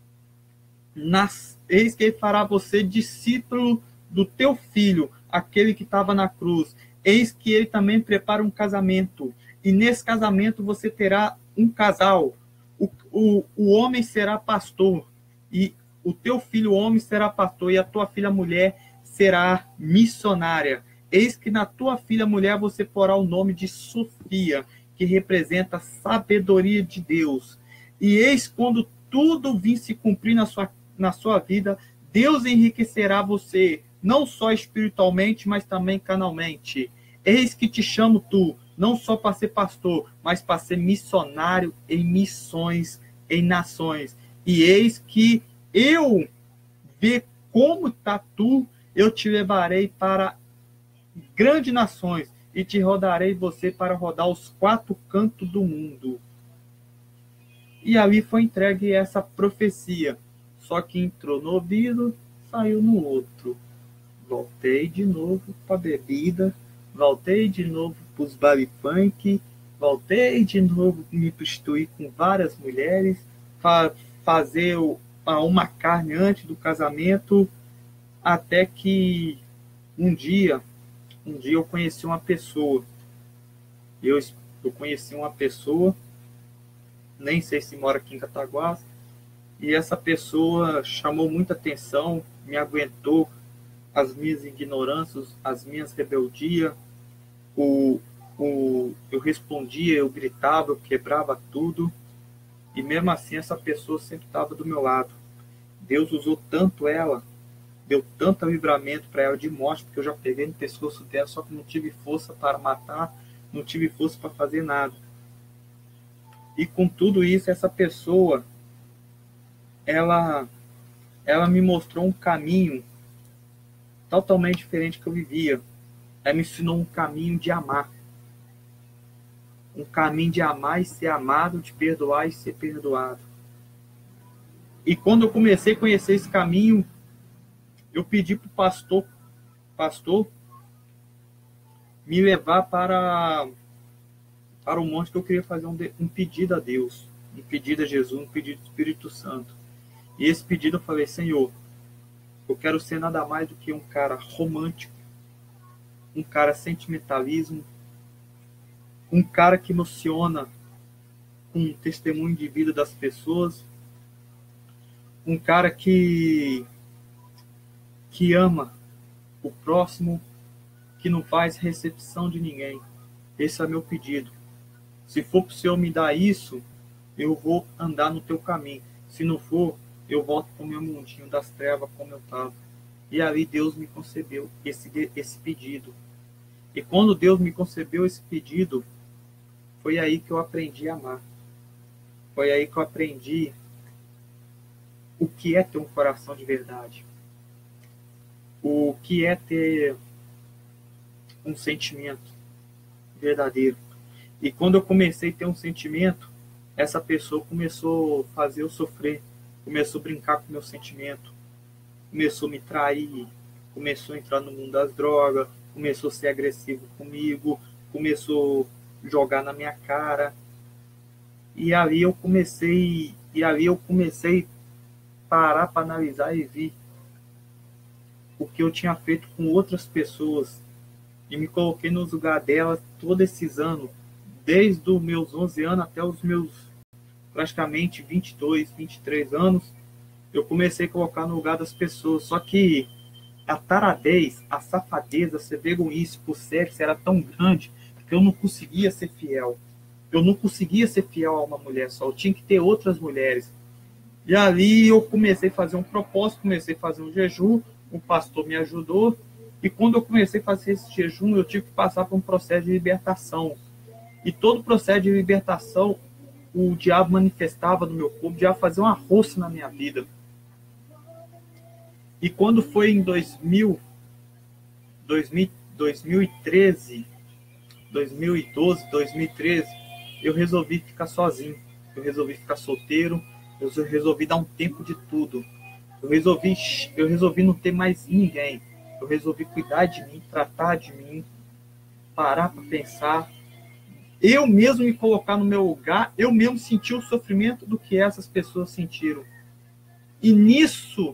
discípulo do teu filho, aquele que estava na cruz. Eis que ele também prepara um casamento. E nesse casamento você terá um casal. O homem será pastor, e o teu filho homem será pastor, e a tua filha mulher será missionária. Eis que na tua filha mulher você porá o nome de Sofia, que representa a sabedoria de Deus. E eis quando tudo vir se cumprir na sua vida, Deus enriquecerá você, não só espiritualmente, mas também carnalmente. Eis que te chamo tu, não só para ser pastor, mas para ser missionário em missões, em nações. E eis que eu, ver como está tu, eu te levarei para grandes nações, e te rodarei você para rodar os 4 cantos do mundo. E ali foi entregue essa profecia. Só que entrou no ouvido, saiu no outro. Voltei de novo para a bebida, voltei de novo para os baile funk, voltei de novo a me prostituir com várias mulheres, fazer uma carne antes do casamento, até que um dia eu conheci uma pessoa. Eu conheci uma pessoa, nem sei se mora aqui em Cataguases, e essa pessoa chamou muita atenção, me aguentou as minhas ignorâncias, as minhas rebeldias. Eu respondia, eu gritava, eu quebrava tudo, e mesmo assim essa pessoa sempre estava do meu lado. Deus usou tanto ela, deu tanto livramento para ela de morte, porque eu já peguei no pescoço dela, só que não tive força para matar, não tive força para fazer nada. E com tudo isso, essa pessoa, ela me mostrou um caminho totalmente diferente que eu vivia. Ela me ensinou um caminho de amar. Um caminho de amar e ser amado, de perdoar e ser perdoado. E quando eu comecei a conhecer esse caminho, eu pedi para o pastor me levar para o monte, que eu queria fazer um pedido a Deus, um pedido a Jesus, um pedido ao Espírito Santo. E esse pedido eu falei: Senhor, eu quero ser nada mais do que um cara romântico, um cara sentimentalismo, um cara que emociona com o testemunho de vida das pessoas, um cara que ama o próximo, que não faz recepção de ninguém. Esse é meu pedido. Se for para o Senhor me dar isso, eu vou andar no teu caminho. Se não for, eu volto para o meu mundinho das trevas como eu estava. E ali Deus me concebeu esse pedido. E quando Deus me concebeu esse pedido, foi aí que eu aprendi a amar. Foi aí que eu aprendi o que é ter um coração de verdade. O que é ter um sentimento verdadeiro. E quando eu comecei a ter um sentimento, essa pessoa começou a fazer eu sofrer, começou a brincar com o meu sentimento, começou a me trair, começou a entrar no mundo das drogas, começou a ser agressivo comigo, começou a jogar na minha cara. E ali eu comecei a parar para analisar e ver o que eu tinha feito com outras pessoas. E me coloquei no lugar delas todos esses anos, desde os meus 11 anos até os meus praticamente 22, 23 anos, eu comecei a colocar no lugar das pessoas. Só que a taradez, a safadeza, a vergonhice por sexo era tão grande que eu não conseguia ser fiel. Eu não conseguia ser fiel a uma mulher só, eu tinha que ter outras mulheres. E ali eu comecei a fazer um propósito, comecei a fazer um jejum, o pastor me ajudou, e quando eu comecei a fazer esse jejum, eu tive que passar por um processo de libertação. E todo processo de libertação, o diabo manifestava no meu corpo, o diabo fazia uma roça na minha vida. E quando foi em 2013, 2012, 2013, eu resolvi ficar sozinho. Eu resolvi ficar solteiro, eu resolvi dar um tempo de tudo. Eu resolvi não ter mais ninguém. Eu resolvi cuidar de mim, tratar de mim, parar para pensar. Eu mesmo me colocar no meu lugar, eu mesmo sentir o sofrimento do que essas pessoas sentiram. E nisso,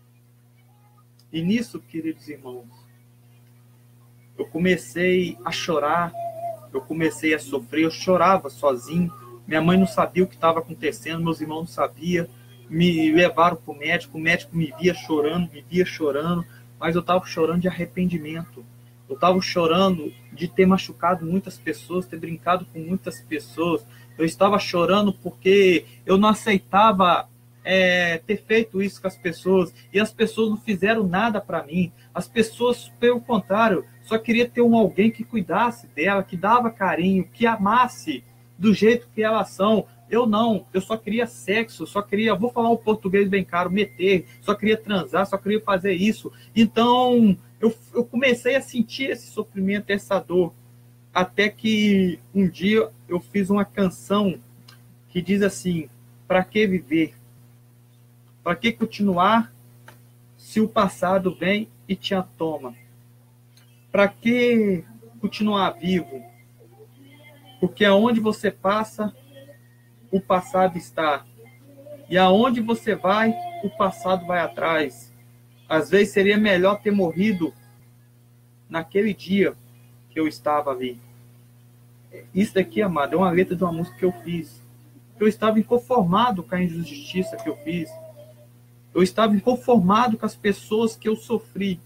queridos irmãos, eu comecei a chorar, eu comecei a sofrer, eu chorava sozinho. Minha mãe não sabia o que estava acontecendo, meus irmãos não sabiam. Me levaram para o médico me via chorando, mas eu estava chorando de arrependimento. Eu estava chorando de ter machucado muitas pessoas, ter brincado com muitas pessoas. Eu estava chorando porque eu não aceitava ter feito isso com as pessoas. E as pessoas não fizeram nada para mim. As pessoas, pelo contrário, só queria ter alguém que cuidasse dela, que dava carinho, que amasse do jeito que elas são. Eu não, eu só queria sexo, vou falar o português bem caro, meter, só queria transar, só queria fazer isso. Então, eu comecei a sentir esse sofrimento, essa dor, até que um dia eu fiz uma canção que diz assim: para que viver? Para que continuar se o passado vem e te toma? Para que continuar vivo? Porque aonde você passa, o passado está. E aonde você vai, o passado vai atrás. Às vezes seria melhor ter morrido naquele dia que eu estava ali. Isso daqui, amado, é uma letra de uma música que eu fiz. Eu estava inconformado com a injustiça que eu fiz. Eu estava inconformado com as pessoas que eu sofri.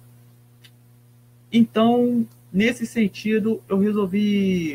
Então, nesse sentido, eu resolvi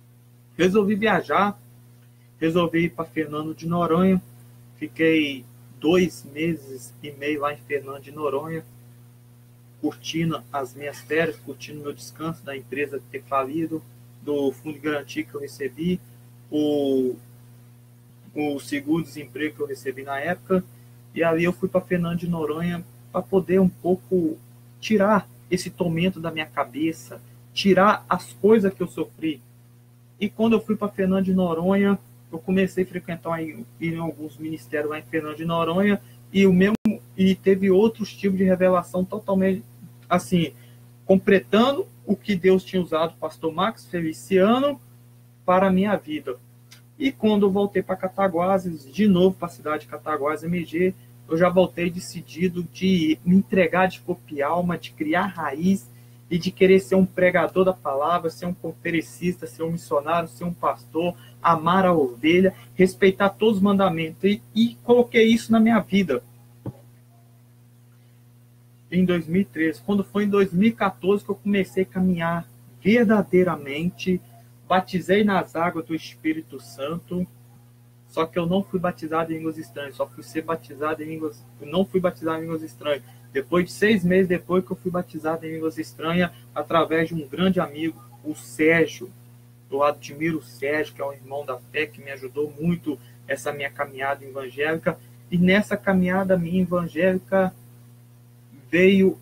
viajar. Resolvi ir para Fernando de Noronha. Fiquei 2 meses e meio lá em Fernando de Noronha, curtindo as minhas férias, curtindo meu descanso da empresa ter falido, do fundo de garantia que eu recebi, o seguro-desemprego que eu recebi na época, e ali eu fui para Fernando de Noronha para poder um pouco tirar esse tormento da minha cabeça, tirar as coisas que eu sofri. E quando eu fui para Fernando de Noronha, eu comecei a frequentar em alguns ministérios lá em Fernando de Noronha, e teve outros tipos de revelação totalmente assim, completando o que Deus tinha usado o pastor Max Feliciano para a minha vida. E quando eu voltei para Cataguases, de novo para a cidade de Cataguases, MG, eu já voltei decidido de me entregar de corpo e alma, de criar raiz e de querer ser um pregador da palavra, ser um conferencista, ser um missionário, ser um pastor, amar a ovelha, respeitar todos os mandamentos. E coloquei isso na minha vida. Em 2013, quando foi em 2014 que eu comecei a caminhar verdadeiramente, batizei nas águas do Espírito Santo, só que eu não fui batizado em línguas estranhas, só fui ser batizado em línguas, eu não fui batizado em línguas estranhas. Depois de 6 meses depois que eu fui batizado em línguas estranhas, através de um grande amigo, o Sérgio. Eu admiro o Sérgio, que é um irmão da fé, que me ajudou muito essa minha caminhada evangélica. E nessa caminhada minha evangélica veio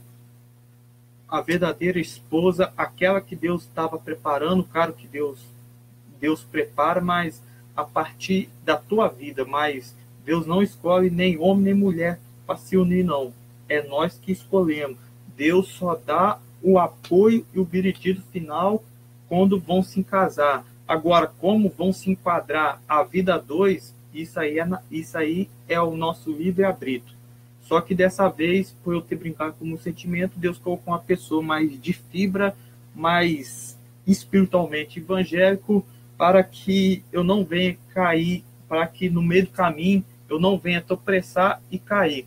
a verdadeira esposa, aquela que Deus estava preparando, claro que Deus prepara, mas a partir da tua vida, mas Deus não escolhe nem homem nem mulher para se unir, não. É nós que escolhemos. Deus só dá o apoio e o veredito final quando vão se casar. Agora, como vão se enquadrar a vida a dois, isso aí é o nosso livre-arbítrio. Só que dessa vez, por eu ter brincado com o meu sentimento, Deus colocou uma pessoa mais de fibra, mais espiritualmente evangélico, para que eu não venha cair, para que no meio do caminho eu não venha tropeçar e cair.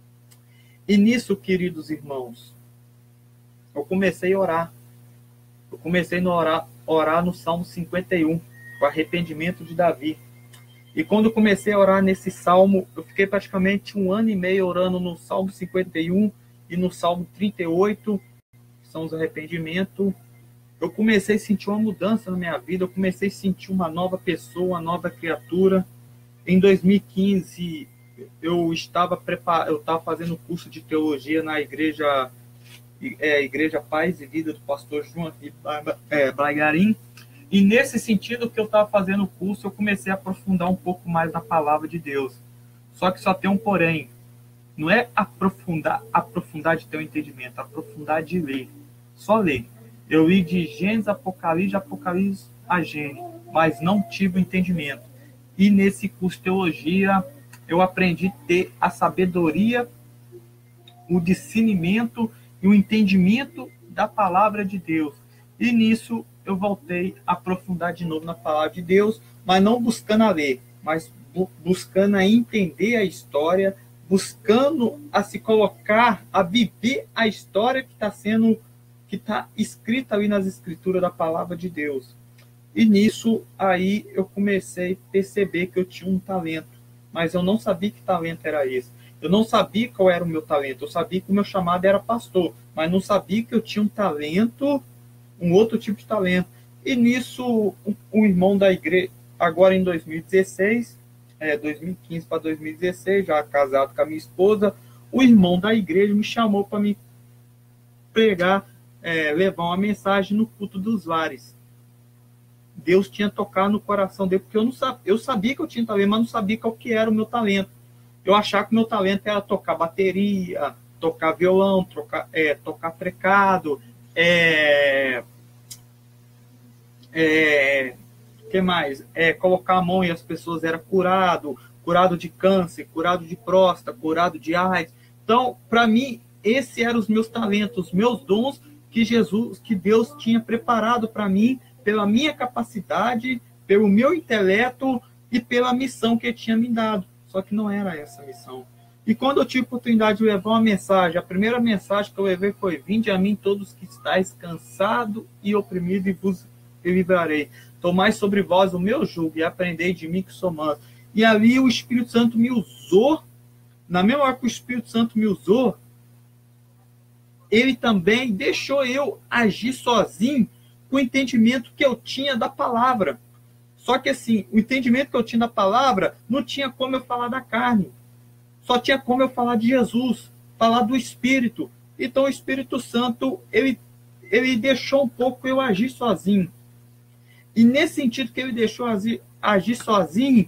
E nisso, queridos irmãos, eu comecei a orar. Eu comecei a orar no Salmo 51, o arrependimento de Davi. E quando eu comecei a orar nesse salmo, eu fiquei praticamente 1 ano e meio orando no Salmo 51 e no Salmo 38, que são os arrependimentos. Eu comecei a sentir uma mudança na minha vida, eu comecei a sentir uma nova pessoa, uma nova criatura. Em 2015, eu estava fazendo curso de teologia na igreja Paz e Vida do pastor João Blagarim. E nesse sentido que eu estava fazendo o curso, eu comecei a aprofundar um pouco mais na palavra de Deus. Só que só tem um porém. Não é aprofundar de ter um entendimento, aprofundar de ler. Só ler. Eu li de Gênesis, Apocalipse a Gênesis, mas não tive o entendimento. E nesse curso de teologia, eu aprendi a ter a sabedoria, o discernimento e o entendimento da palavra de Deus. E nisso eu voltei a aprofundar de novo na palavra de Deus, mas não buscando a ler, mas buscando a entender a história, buscando a se colocar, a viver a história que está escrita ali nas escrituras da palavra de Deus. E nisso aí eu comecei a perceber que eu tinha um talento, mas eu não sabia que talento era esse. Eu não sabia qual era o meu talento, eu sabia que o meu chamado era pastor, mas não sabia que eu tinha um talento, um outro tipo de talento. E nisso, um irmão da igreja, agora em 2016, 2015 para 2016, já casado com a minha esposa, o irmão da igreja me chamou para me pregar, levar uma mensagem no culto dos lares. Deus tinha tocado no coração dele, porque eu sabia que eu tinha talento, mas não sabia qual que era o meu talento. Eu achava que o meu talento era tocar bateria, tocar violão, tocar treclado, que mais? Colocar a mão e as pessoas eram curado de câncer, curado de próstata, curado de AIDS. Então, para mim, esses eram os meus talentos, os meus dons que Deus tinha preparado para mim, pela minha capacidade, pelo meu intelecto e pela missão que Ele tinha me dado. Só que não era essa a missão. E quando eu tive a oportunidade de levar uma mensagem, a primeira mensagem que eu levei foi: vinde a mim todos que estáis cansados e oprimidos, e vos livrarei. Tomai sobre vós o meu jugo e aprendei de mim que sou manso. E ali o Espírito Santo me usou na mesma hora que o Espírito Santo me usou, ele também deixou eu agir sozinho com o entendimento que eu tinha da palavra. Só que assim, o entendimento que eu tinha da palavra não tinha como eu falar da carne. Só tinha como eu falar de Jesus, falar do Espírito. Então o Espírito Santo, ele deixou um pouco eu agir sozinho. E nesse sentido que ele deixou agir sozinho,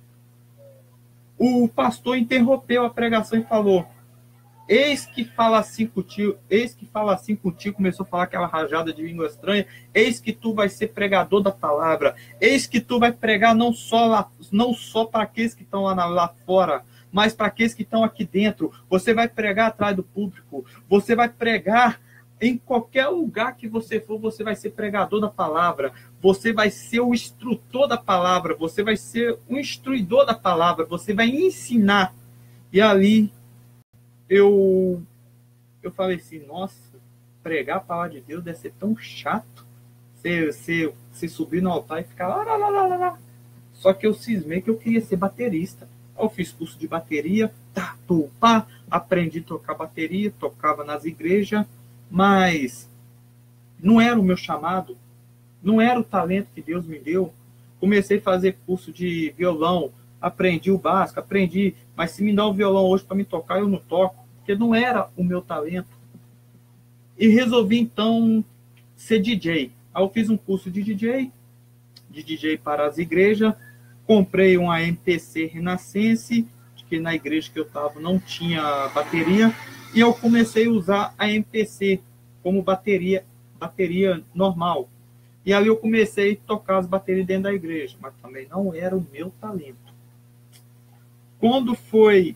o pastor interrompeu a pregação e falou: eis que fala assim contigo, começou a falar aquela rajada de língua estranha, eis que tu vai ser pregador da palavra, eis que tu vai pregar não só para aqueles que estão lá fora, mas para aqueles que estão aqui dentro. Você vai pregar atrás do público, você vai pregar em qualquer lugar que você for, você vai ser pregador da palavra, você vai ser o instrutor da palavra, você vai ser o instruidor da palavra, você vai ensinar. E ali eu falei assim, nossa, pregar a palavra de Deus deve ser tão chato. Você subir no altar e ficar lá. Só que eu cismei que eu queria ser baterista. Eu fiz curso de bateria, aprendi a tocar bateria, tocava nas igrejas, mas não era o meu chamado, não era o talento que Deus me deu. Comecei a fazer curso de violão, aprendi o básico, mas se me dá o violão hoje para me tocar, eu não toco, porque não era o meu talento. E resolvi, então, ser DJ. Aí eu fiz um curso de DJ para as igrejas, comprei uma MPC Renascense, que na igreja que eu estava não tinha bateria, e eu comecei a usar a MPC como bateria normal. E ali eu comecei a tocar as baterias dentro da igreja, mas também não era o meu talento. Quando foi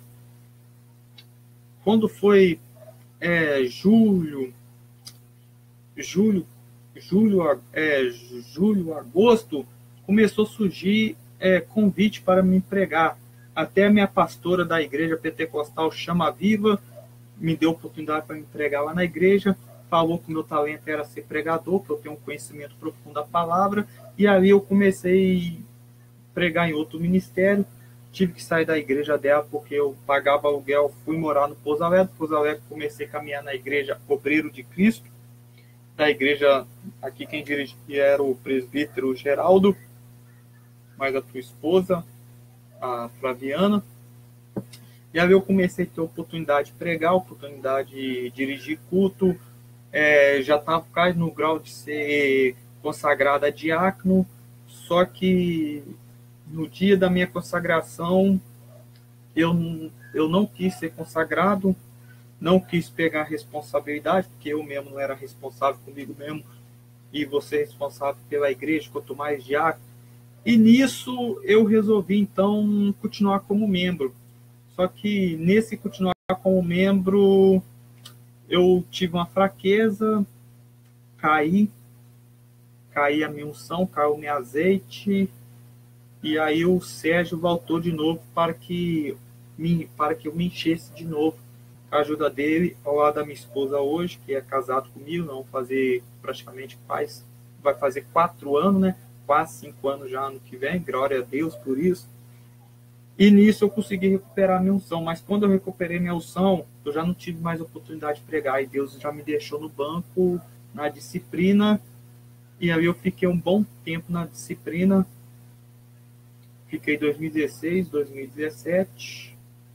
julho, agosto, começou a surgir convite para me pregar. Até a minha pastora da igreja pentecostal Chama Viva me deu oportunidade para me pregar lá na igreja, falou que o meu talento era ser pregador, que eu tenho um conhecimento profundo da palavra, e ali eu comecei a pregar em outro ministério. Tive que sair da igreja dela porque eu pagava aluguel, fui morar no Pouso Alegre. Comecei a caminhar na igreja Obreiro de Cristo. Da igreja, aqui quem dirigia era o presbítero Geraldo, mais a tua esposa, a Flaviana. E ali eu comecei a ter oportunidade de pregar, oportunidade de dirigir culto. Já estava quase no grau de ser consagrado a diácono, só que no dia da minha consagração eu não quis ser consagrado, não quis pegar a responsabilidade, porque eu mesmo não era responsável comigo mesmo, e você é responsável pela igreja, quanto mais diácono. E nisso eu resolvi então continuar como membro. Só que nesse continuar como membro eu tive uma fraqueza, caí a minha unção, caiu meu azeite, e aí o Sérgio voltou de novo para que eu me enchesse de novo. Com a ajuda dele, ao lado da minha esposa hoje, que é casado comigo, não fazer praticamente vai fazer 4 anos, né? Quase 5 anos já ano que vem, glória a Deus por isso. E nisso eu consegui recuperar a minha unção, mas quando eu recuperei minha unção, eu já não tive mais oportunidade de pregar, e Deus já me deixou no banco, na disciplina, e aí eu fiquei um bom tempo na disciplina, fiquei 2016, 2017,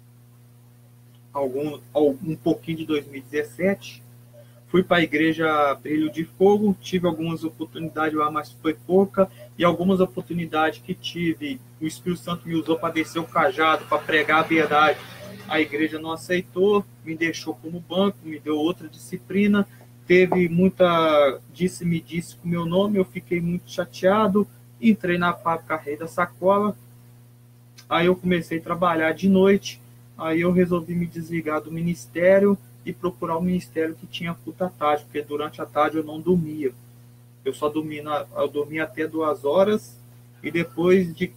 um pouquinho de 2017, fui para a igreja Brilho de Fogo, tive algumas oportunidades lá, mas foi pouca, e algumas oportunidades que tive, o Espírito Santo me usou para descer o cajado, para pregar a verdade. A igreja não aceitou, me deixou como banco, me deu outra disciplina, teve muita disse com o meu nome, eu fiquei muito chateado, entrei na fábrica Rei da Sacola, aí eu comecei a trabalhar de noite, aí eu resolvi me desligar do ministério e procurar um ministério que tinha culto à tarde, porque durante a tarde eu não dormia. Eu só dormia, até 2 horas, e depois de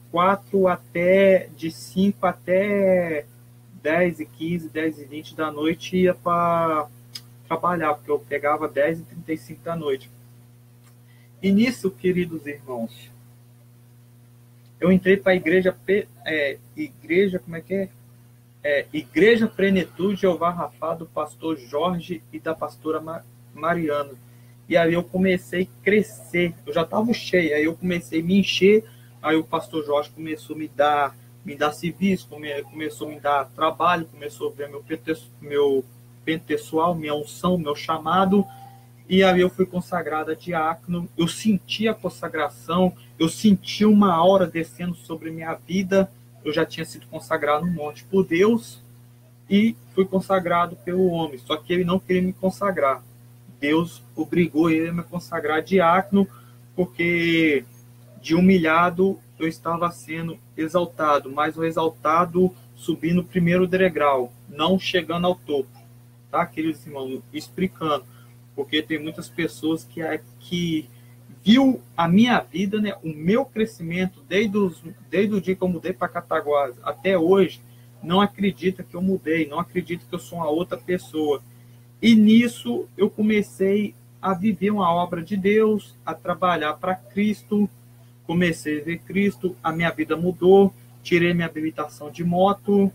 5 até 10h15, 10h20 da noite ia para trabalhar, porque eu pegava 10h35 da noite. E nisso, queridos irmãos, eu entrei para a igreja, como é que é? Igreja Plenitude Jeová Rafá, do pastor Jorge e da pastora Mariana. E aí eu comecei a crescer, eu já estava cheio, aí eu comecei a me encher, aí o pastor Jorge começou a me dar serviço, começou a me dar trabalho, começou a ver meu pentecostal, minha unção, meu chamado, e aí eu fui consagrado a diácono, eu senti a consagração, eu senti uma aura descendo sobre minha vida, eu já tinha sido consagrado no monte por Deus, e fui consagrado pelo homem, só que ele não queria me consagrar. Deus obrigou ele a me consagrar diácono, porque de humilhado eu estava sendo exaltado, mas o exaltado subindo o primeiro degrau, não chegando ao topo, tá, queridos irmãos? Explicando, porque tem muitas pessoas que viu a minha vida, né, o meu crescimento, desde o dia que eu mudei para Cataguases até hoje, não acredita que eu mudei, não acredita que eu sou uma outra pessoa. E nisso eu comecei a viver uma obra de Deus, a trabalhar para Cristo, comecei a ver Cristo, a minha vida mudou, tirei minha habilitação de moto,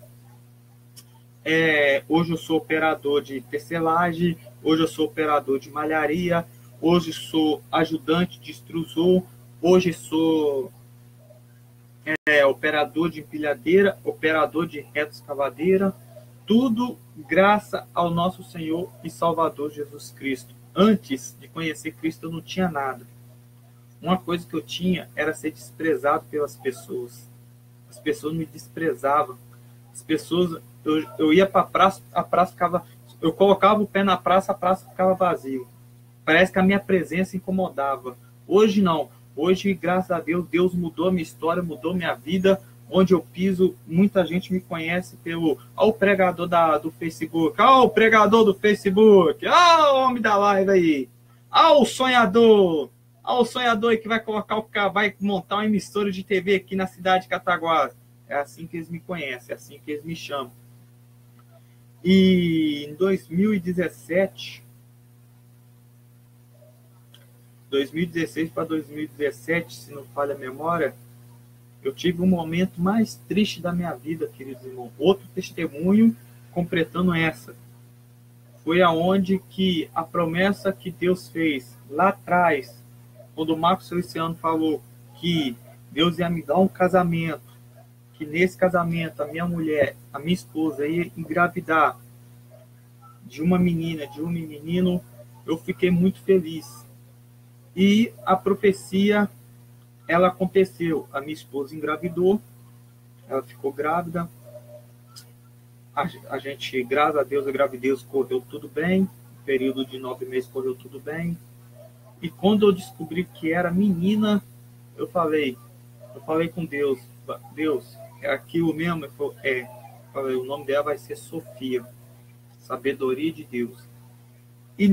hoje eu sou operador de tecelagem, hoje eu sou operador de malharia, hoje sou ajudante de extrusor, hoje sou operador de empilhadeira, operador de retroescavadeira, tudo graças ao nosso Senhor e Salvador Jesus Cristo. Antes de conhecer Cristo, eu não tinha nada. Uma coisa que eu tinha era ser desprezado pelas pessoas. As pessoas me desprezavam. As pessoas, eu ia para a praça ficava, eu colocava o pé na praça, a praça ficava vazia. Parece que a minha presença incomodava. Hoje não. Hoje, graças a Deus, Deus mudou a minha história, mudou minha vida. Onde eu piso, muita gente me conhece pelo... Olha o pregador do Facebook. Olha o pregador do Facebook. Olha o homem da live aí. Olha o sonhador. Olha o sonhador aí que vai montar uma emissora de TV aqui na cidade de Cataguases. É assim que eles me conhecem, é assim que eles me chamam. E em 2016 para 2017, se não falha a memória, eu tive um momento mais triste da minha vida, queridos irmãos. Outro testemunho completando essa. Foi aonde que a promessa que Deus fez lá atrás, quando o Marcos Feliciano falou que Deus ia me dar um casamento, que nesse casamento a minha mulher, a minha esposa ia engravidar de uma menina, de um menino, eu fiquei muito feliz. E a profecia, ela aconteceu. A minha esposa engravidou, ela ficou grávida. A gente, graças a Deus, a gravidez correu tudo bem. O período de 9 meses correu tudo bem. E quando eu descobri que era menina, eu falei com Deus, Deus, é aquilo mesmo? Ele falou, é. Eu falei, o nome dela vai ser Sofia, sabedoria de Deus. E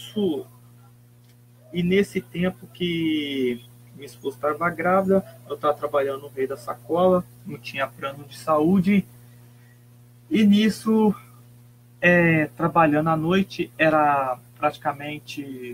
nesse tempo que minha esposa estava grávida, eu estava trabalhando no Rei da Sacola, não tinha plano de saúde, e nisso, trabalhando à noite, era praticamente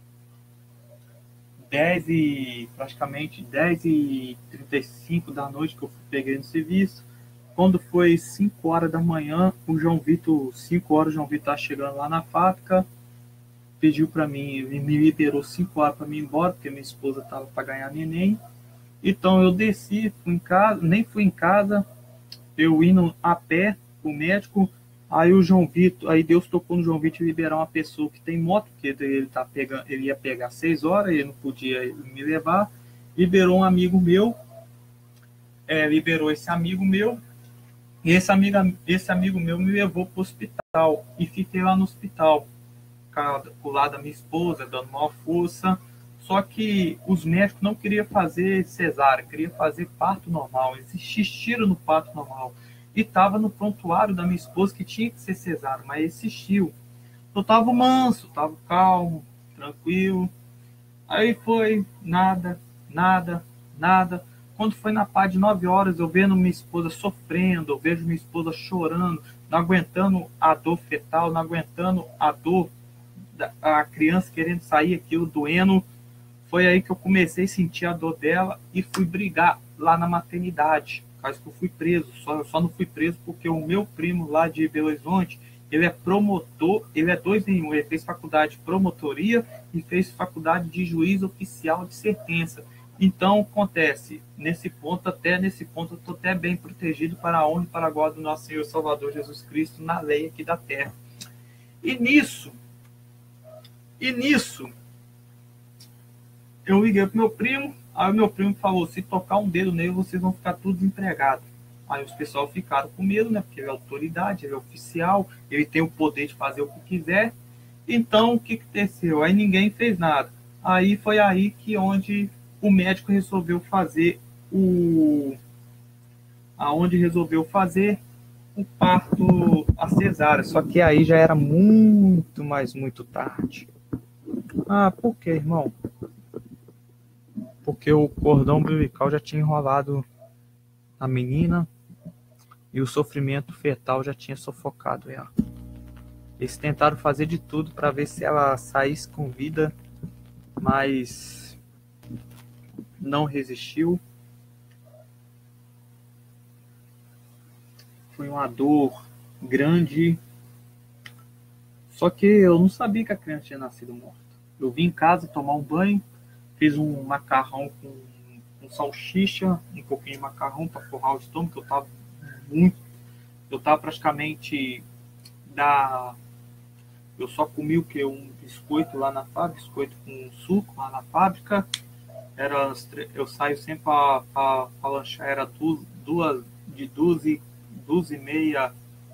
10h35 da noite que eu peguei no serviço. Quando foi 5 horas da manhã, o João Vitor estava chegando lá na fábrica, pediu para mim, me liberou 5 horas para mim ir embora, porque minha esposa estava para ganhar neném. Então eu desci, nem fui em casa, eu indo a pé pro médico. Aí aí Deus tocou no João Vitor liberar uma pessoa que tem moto, porque ele ia pegar 6 horas, ele não podia me levar. Liberou um amigo meu, liberou esse amigo meu, e esse amigo meu me levou para o hospital, e fiquei lá no hospital, pro lado da minha esposa, dando maior força. Só que os médicos não queriam fazer cesárea, queriam fazer parto normal. Eles insistiram no parto normal. E estava no prontuário da minha esposa que tinha que ser cesárea, mas insistiu. Eu estava manso, estava calmo, tranquilo. Aí foi nada. Quando foi na paz de 9 horas, eu vendo minha esposa sofrendo, eu vejo minha esposa chorando, não aguentando a dor fetal, não aguentando a dor a criança querendo sair, aquilo doendo. Foi aí que eu comecei a sentir a dor dela e fui brigar lá na maternidade. Caso que eu fui preso. Só não fui preso porque o meu primo lá de Belo Horizonte, ele é promotor, ele é 2 em 1. Ele fez faculdade de promotoria e fez faculdade de juiz oficial de sentença. Então, acontece, nesse ponto, eu estou até bem protegido para a honra e para a glória do nosso Senhor Salvador Jesus Cristo na lei aqui da terra. E nisso, eu liguei pro meu primo, aí o meu primo falou, se tocar um dedo nele, vocês vão ficar tudo desempregados. Aí os pessoal ficaram com medo, né? Porque ele é autoridade, ele é oficial, ele tem o poder de fazer o que quiser. Então, o que aconteceu? Aí ninguém fez nada. Aí foi aí que onde o médico resolveu fazer o parto a cesárea. Só que aí já era muito, mas muito tarde. Ah, por quê, irmão? Porque o cordão umbilical já tinha enrolado a menina e o sofrimento fetal já tinha sufocado ela. Eles tentaram fazer de tudo para ver se ela saísse com vida, mas não resistiu. Foi uma dor grande. Só que eu não sabia que a criança tinha nascido morta. Eu vim em casa tomar um banho, fiz um macarrão com salsicha, um pouquinho de macarrão para forrar o estômago, que eu estava praticamente eu só comi o que? Um biscoito lá na fábrica, biscoito com suco lá na fábrica. Eu saio sempre para lanchar, era de 12h30,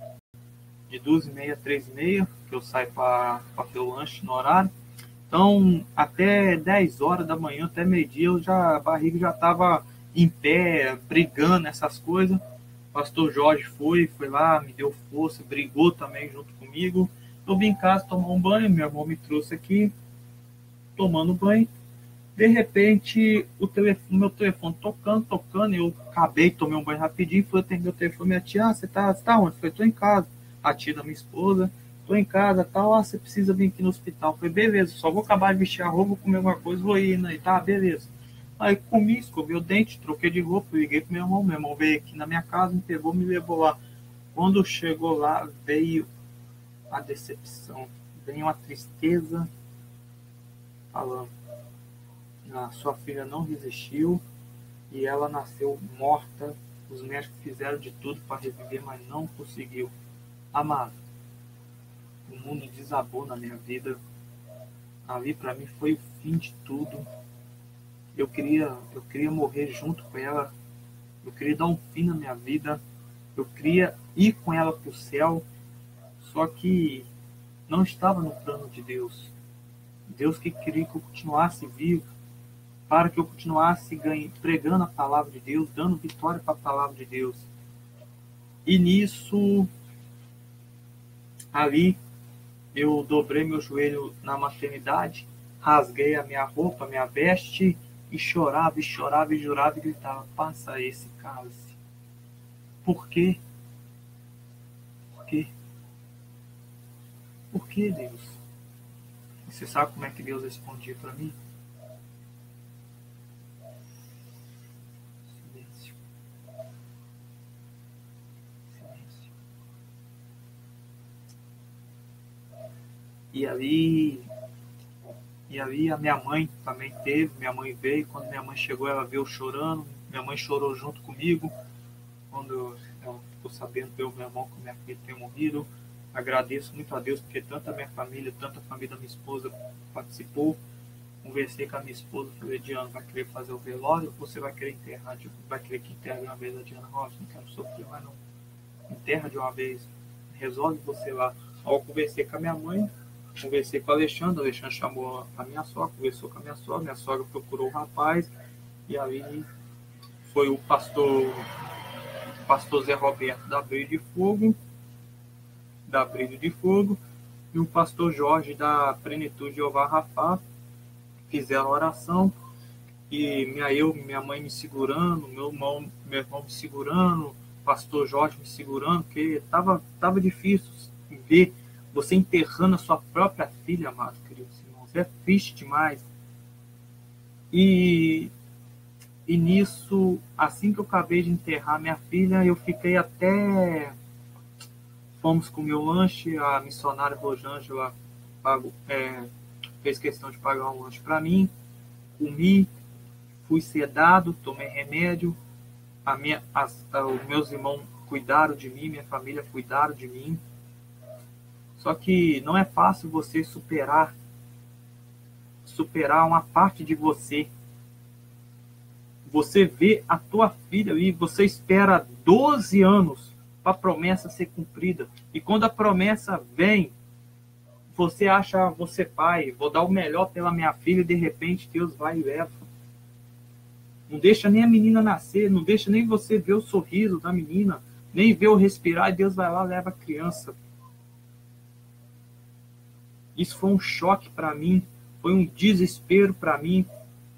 13h30, que eu saio para ter o lanche no horário. Então, até 10 horas da manhã, até meio-dia, a barriga já estava em pé, brigando, essas coisas. O pastor Jorge foi lá, me deu força, brigou também junto comigo. Eu vim em casa tomar um banho, meu irmão me trouxe aqui, tomando banho. De repente, meu telefone tocando, eu acabei, tomei um banho rapidinho, fui atender o telefone, minha tia, você tá onde? Eu falei, tô em casa. A tia da minha esposa, tô em casa, tal, você precisa vir aqui no hospital. Eu falei, beleza, só vou acabar de vestir a roupa, vou comer alguma coisa, vou ir, né? Tá, beleza. Aí comi, escovei o dente, troquei de roupa, liguei pro meu irmão veio aqui na minha casa, me pegou, me levou lá. Quando chegou lá, veio a decepção, veio uma tristeza, falando, a sua filha não resistiu e ela nasceu morta. Os médicos fizeram de tudo para reviver, mas não conseguiu. Amado, o mundo desabou na minha vida. Ali para mim foi o fim de tudo. Eu queria morrer junto com ela. Eu queria dar um fim na minha vida. Eu queria ir com ela para o céu. Só que não estava no plano de Deus. Deus que queria que eu continuasse vivo, para que eu continuasse pregando a palavra de Deus, dando vitória para a palavra de Deus. E nisso, ali, eu dobrei meu joelho na maternidade, rasguei a minha roupa, a minha veste, e chorava, e jurava, e gritava, passa esse cálice. Por quê? Por quê? Por que, Deus? Você sabe como é que Deus respondia para mim? E ali a minha mãe também teve, minha mãe veio, quando minha mãe chegou, ela veio chorando, minha mãe chorou junto comigo, quando ela ficou sabendo que meu irmão com minha filha tinha morrido. Agradeço muito a Deus, porque tanto a minha família, tanto a família da minha esposa participou. Conversei com a minha esposa, falei, Diana, vai querer fazer o velório ou você vai querer enterrar? Vai querer que enterre de uma vez a Diana Rocha? Não quero sofrer mais não. Enterra de uma vez, resolve você lá. Aí eu conversei com a minha mãe, conversei com o Alexandre chamou a minha sogra, conversou com a minha sogra procurou o rapaz, e aí foi o pastor Zé Roberto da Brilho de Fogo, e o pastor Jorge da Plenitude de Jeová Rafá, fizeram oração, e minha mãe me segurando, meu irmão me segurando, o pastor Jorge me segurando, porque tava difícil ver você enterrando a sua própria filha, amado, queridos irmãos. É triste demais. E E nisso, assim que eu acabei de enterrar minha filha, eu fiquei até... Fomos comer o lanche, a missionária Rosângela fez questão de pagar um lanche para mim, comi, fui sedado, tomei remédio, os meus irmãos cuidaram de mim, minha família cuidaram de mim. Só que não é fácil você superar uma parte de você. Você vê a tua filha ali, você espera 12 anos para a promessa ser cumprida. E quando a promessa vem, você acha, você pai, vou dar o melhor pela minha filha, e de repente Deus vai e leva. Não deixa nem a menina nascer, não deixa nem você ver o sorriso da menina, nem ver o respirar, e Deus vai lá e leva a criança. Isso foi um choque para mim, foi um desespero para mim.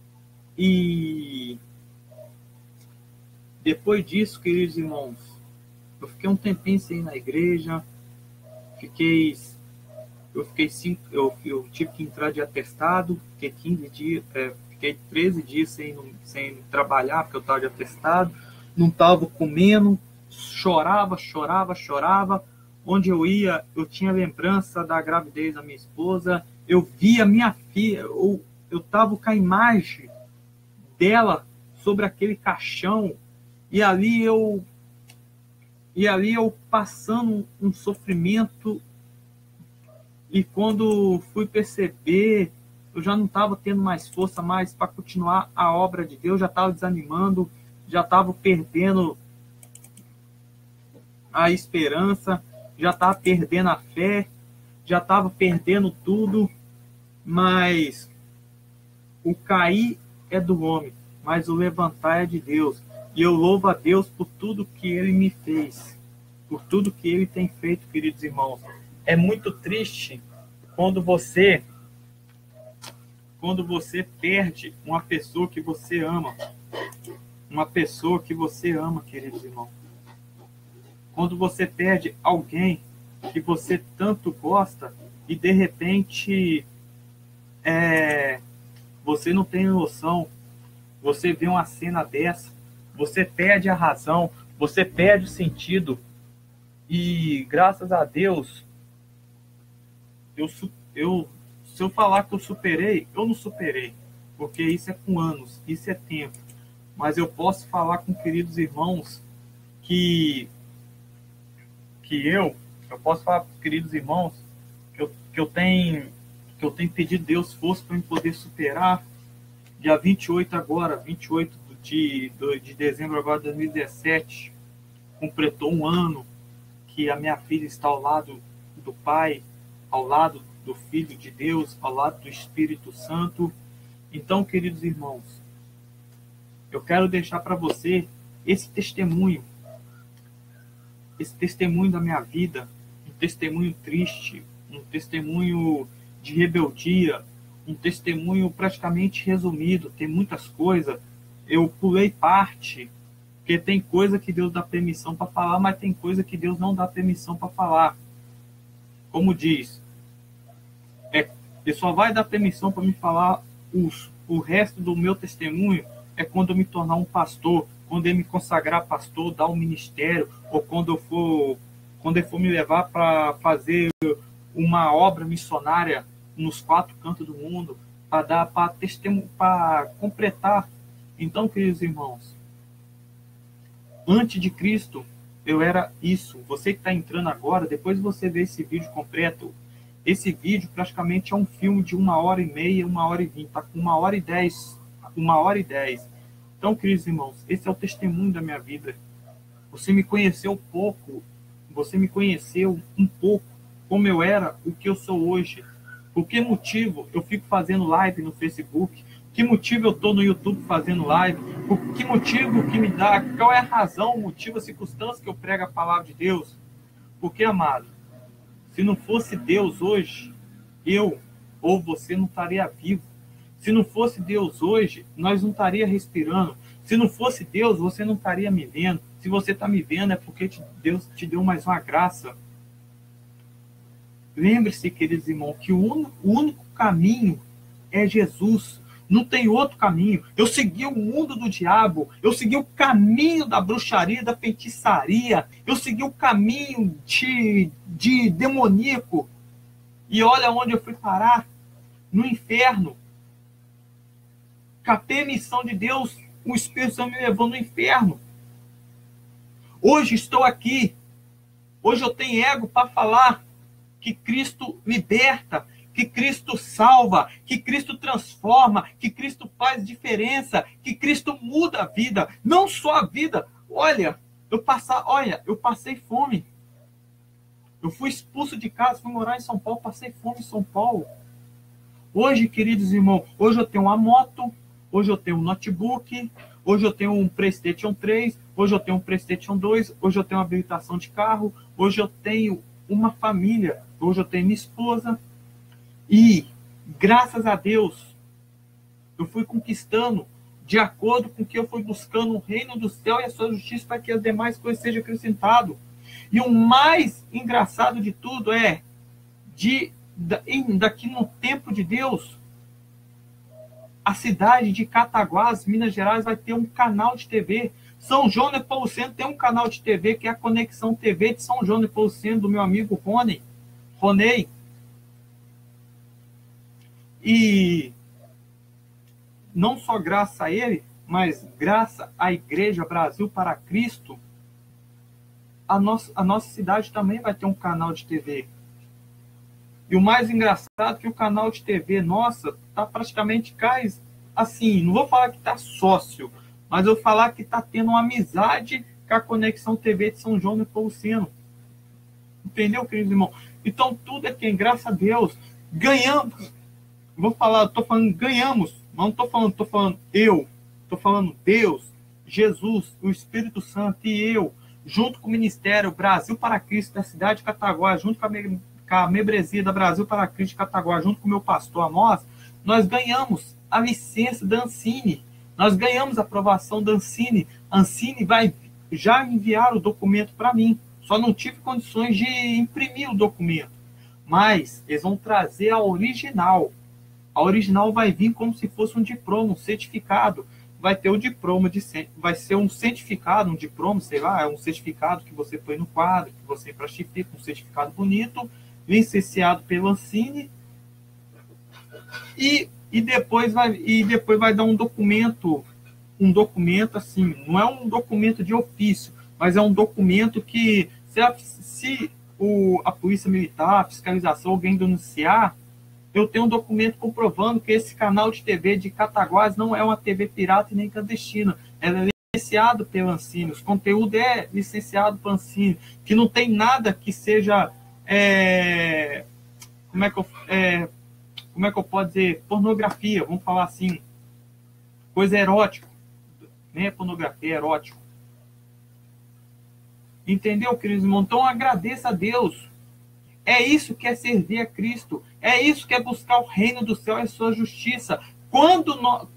E depois disso, queridos irmãos, eu fiquei um tempinho sem ir na igreja, eu tive que entrar de atestado, fiquei 15 dias, fiquei 13 dias sem trabalhar, porque eu estava de atestado, não estava comendo, chorava. Onde eu ia, eu tinha lembrança da gravidez da minha esposa, eu via minha filha, eu estava com a imagem dela sobre aquele caixão, e ali eu passando um sofrimento. E quando fui perceber, eu já não estava tendo mais força mais para continuar a obra de Deus, já estava desanimando, já estava perdendo a esperança, já estava perdendo a fé, já estava perdendo tudo. Mas o cair é do homem, mas o levantar é de Deus. E eu louvo a Deus por tudo que Ele me fez, por tudo que Ele tem feito, queridos irmãos. É muito triste quando você perde uma pessoa que você ama. Uma pessoa que você ama, queridos irmãos. Quando você perde alguém que você tanto gosta e de repente você não tem noção, você vê uma cena dessa, você perde a razão, você perde o sentido. E graças a Deus, se eu falar que eu superei, eu não superei, porque isso é com anos, isso é tempo. Mas eu posso falar com queridos irmãos que eu posso falar com queridos irmãos que eu tenho pedido a Deus força para eu poder superar. Dia 28 de dezembro agora de 2017, completou um ano que a minha filha está ao lado do Pai, ao lado do Filho de Deus, ao lado do Espírito Santo. Então, queridos irmãos, eu quero deixar para você esse testemunho da minha vida, um testemunho triste, um testemunho de rebeldia, um testemunho praticamente resumido. Tem muitas coisas, eu pulei parte, porque tem coisa que Deus dá permissão para falar, mas tem coisa que Deus não dá permissão para falar. Como diz, Ele só vai dar permissão para me falar o resto do meu testemunho é quando eu me tornar um pastor, quando ele me consagrar pastor, dar um ministério, ou quando ele for me levar para fazer uma obra missionária nos 4 cantos do mundo, para completar. Então, queridos irmãos, antes de Cristo, eu era isso. Você que está entrando agora, depois você vê esse vídeo completo. Esse vídeo praticamente é um filme de 1h30, 1h20, está com 1h10, 1h10. Então, queridos irmãos, esse é o testemunho da minha vida. Você me conheceu pouco, você me conheceu um pouco como eu era, o que eu sou hoje. Por que motivo eu fico fazendo live no Facebook? Por que motivo eu estou no YouTube fazendo live? Por que motivo que me dá? Qual é a razão, o motivo, a circunstância que eu prego a palavra de Deus? Porque, amado, se não fosse Deus hoje, eu ou você não estaria vivo. Se não fosse Deus hoje, nós não estaríamos respirando. Se não fosse Deus, você não estaria me vendo. Se você está me vendo, é porque Deus te deu mais uma graça. Lembre-se, queridos irmãos, que o único caminho é Jesus. Não tem outro caminho. Eu segui o mundo do diabo. Eu segui o caminho da bruxaria, da feitiçaria. Eu segui o caminho de demoníaco. E olha onde eu fui parar. No inferno. Com a permissão de Deus, o Espírito Santo me levou no inferno. Hoje estou aqui. Hoje eu tenho ego para falar que Cristo liberta, que Cristo salva, que Cristo transforma, que Cristo faz diferença, que Cristo muda a vida, não só a vida. Olha, eu passei fome. Eu fui expulso de casa, fui morar em São Paulo, passei fome em São Paulo. Hoje, queridos irmãos, hoje eu tenho uma moto, hoje eu tenho um notebook, hoje eu tenho um PlayStation 3, hoje eu tenho um PlayStation 2, hoje eu tenho uma habilitação de carro, hoje eu tenho uma família, hoje eu tenho minha esposa. E, graças a Deus, eu fui conquistando de acordo com que eu fui buscando o reino do céu e a sua justiça para que as demais coisas sejam acrescentadas. E o mais engraçado de tudo é, daqui no tempo de Deus, a cidade de Cataguás, Minas Gerais, vai ter um canal de TV. São João Nepomuceno tem um canal de TV, que é a Conexão TV de São João Nepomuceno, do meu amigo Ronei. E não só graças a ele, mas graças à Igreja Brasil para Cristo, a nossa cidade também vai ter um canal de TV. E o mais engraçado é que o canal de TV, nossa, está praticamente assim, não vou falar que está sócio, mas eu vou falar que está tendo uma amizade com a Conexão TV de São João Nepomuceno. Entendeu, queridos irmãos? Então, tudo é quem? Graças a Deus. Ganhamos. Estou falando ganhamos, mas não estou falando eu. Estou falando Deus, Jesus, o Espírito Santo e eu, junto com o Ministério Brasil para Cristo da cidade de Cataguá, junto com a membresia da Brasil para Cristo de Cataguá, junto com o meu pastor Amós, nós ganhamos a licença da Ancine. Nós ganhamos a aprovação da Ancine. A Ancine vai já enviar o documento para mim. Só não tive condições de imprimir o documento. Mas eles vão trazer a original. A original vai vir como se fosse um diploma, um certificado. Vai ter o diploma, vai ser um certificado, um diploma, sei lá, é um certificado que você põe no quadro, que você plastifica, um certificado bonito, licenciado pela Ancine. E depois vai dar um documento assim, não é um documento de ofício, mas é um documento que, se a polícia militar, a fiscalização, alguém denunciar, eu tenho um documento comprovando que esse canal de TV de Cataguás não é uma TV pirata e nem clandestina. Ela é licenciado pela Ancine, os conteúdos é licenciado pela Ancine, que não tem nada que seja, como é que eu posso dizer, pornografia, vamos falar assim, coisa erótica, nem é pornografia, é erótico. Entendeu, queridos irmãos? Então agradeça a Deus. É isso que é servir a Cristo. É isso que é buscar o reino do céu e a sua justiça. Quando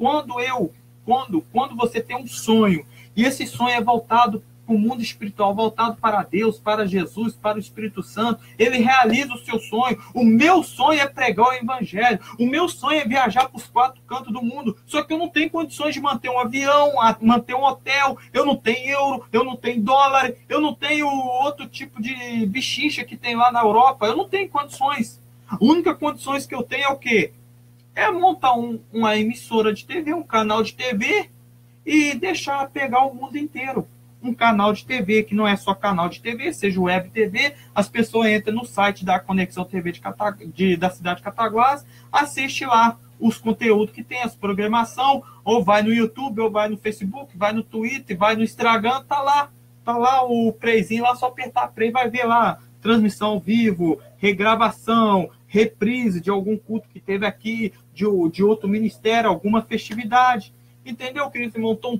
você tem um sonho, e esse sonho é voltado para o mundo espiritual, voltado para Deus, para Jesus, para o Espírito Santo, ele realiza o seu sonho. O meu sonho é pregar o Evangelho. O meu sonho é viajar para os 4 cantos do mundo. Só que eu não tenho condições de manter um avião, manter um hotel. Eu não tenho euro, eu não tenho dólar, eu não tenho outro tipo de bichicha que tem lá na Europa. Eu não tenho condições. A única condições que eu tenho é o quê? É montar uma emissora de TV, um canal de TV e deixar pegar o mundo inteiro. Um canal de TV que não é só canal de TV, seja web TV, as pessoas entram no site da Conexão TV da cidade de Cataguás, assiste lá os conteúdos que tem, as programação, ou vai no YouTube, ou vai no Facebook, vai no Twitter, vai no Instagram, tá lá o playzinho, lá só apertar play, vai ver lá, transmissão ao vivo, regravação, reprise de algum culto que teve aqui, de outro ministério, alguma festividade. Entendeu, querido irmão? Então,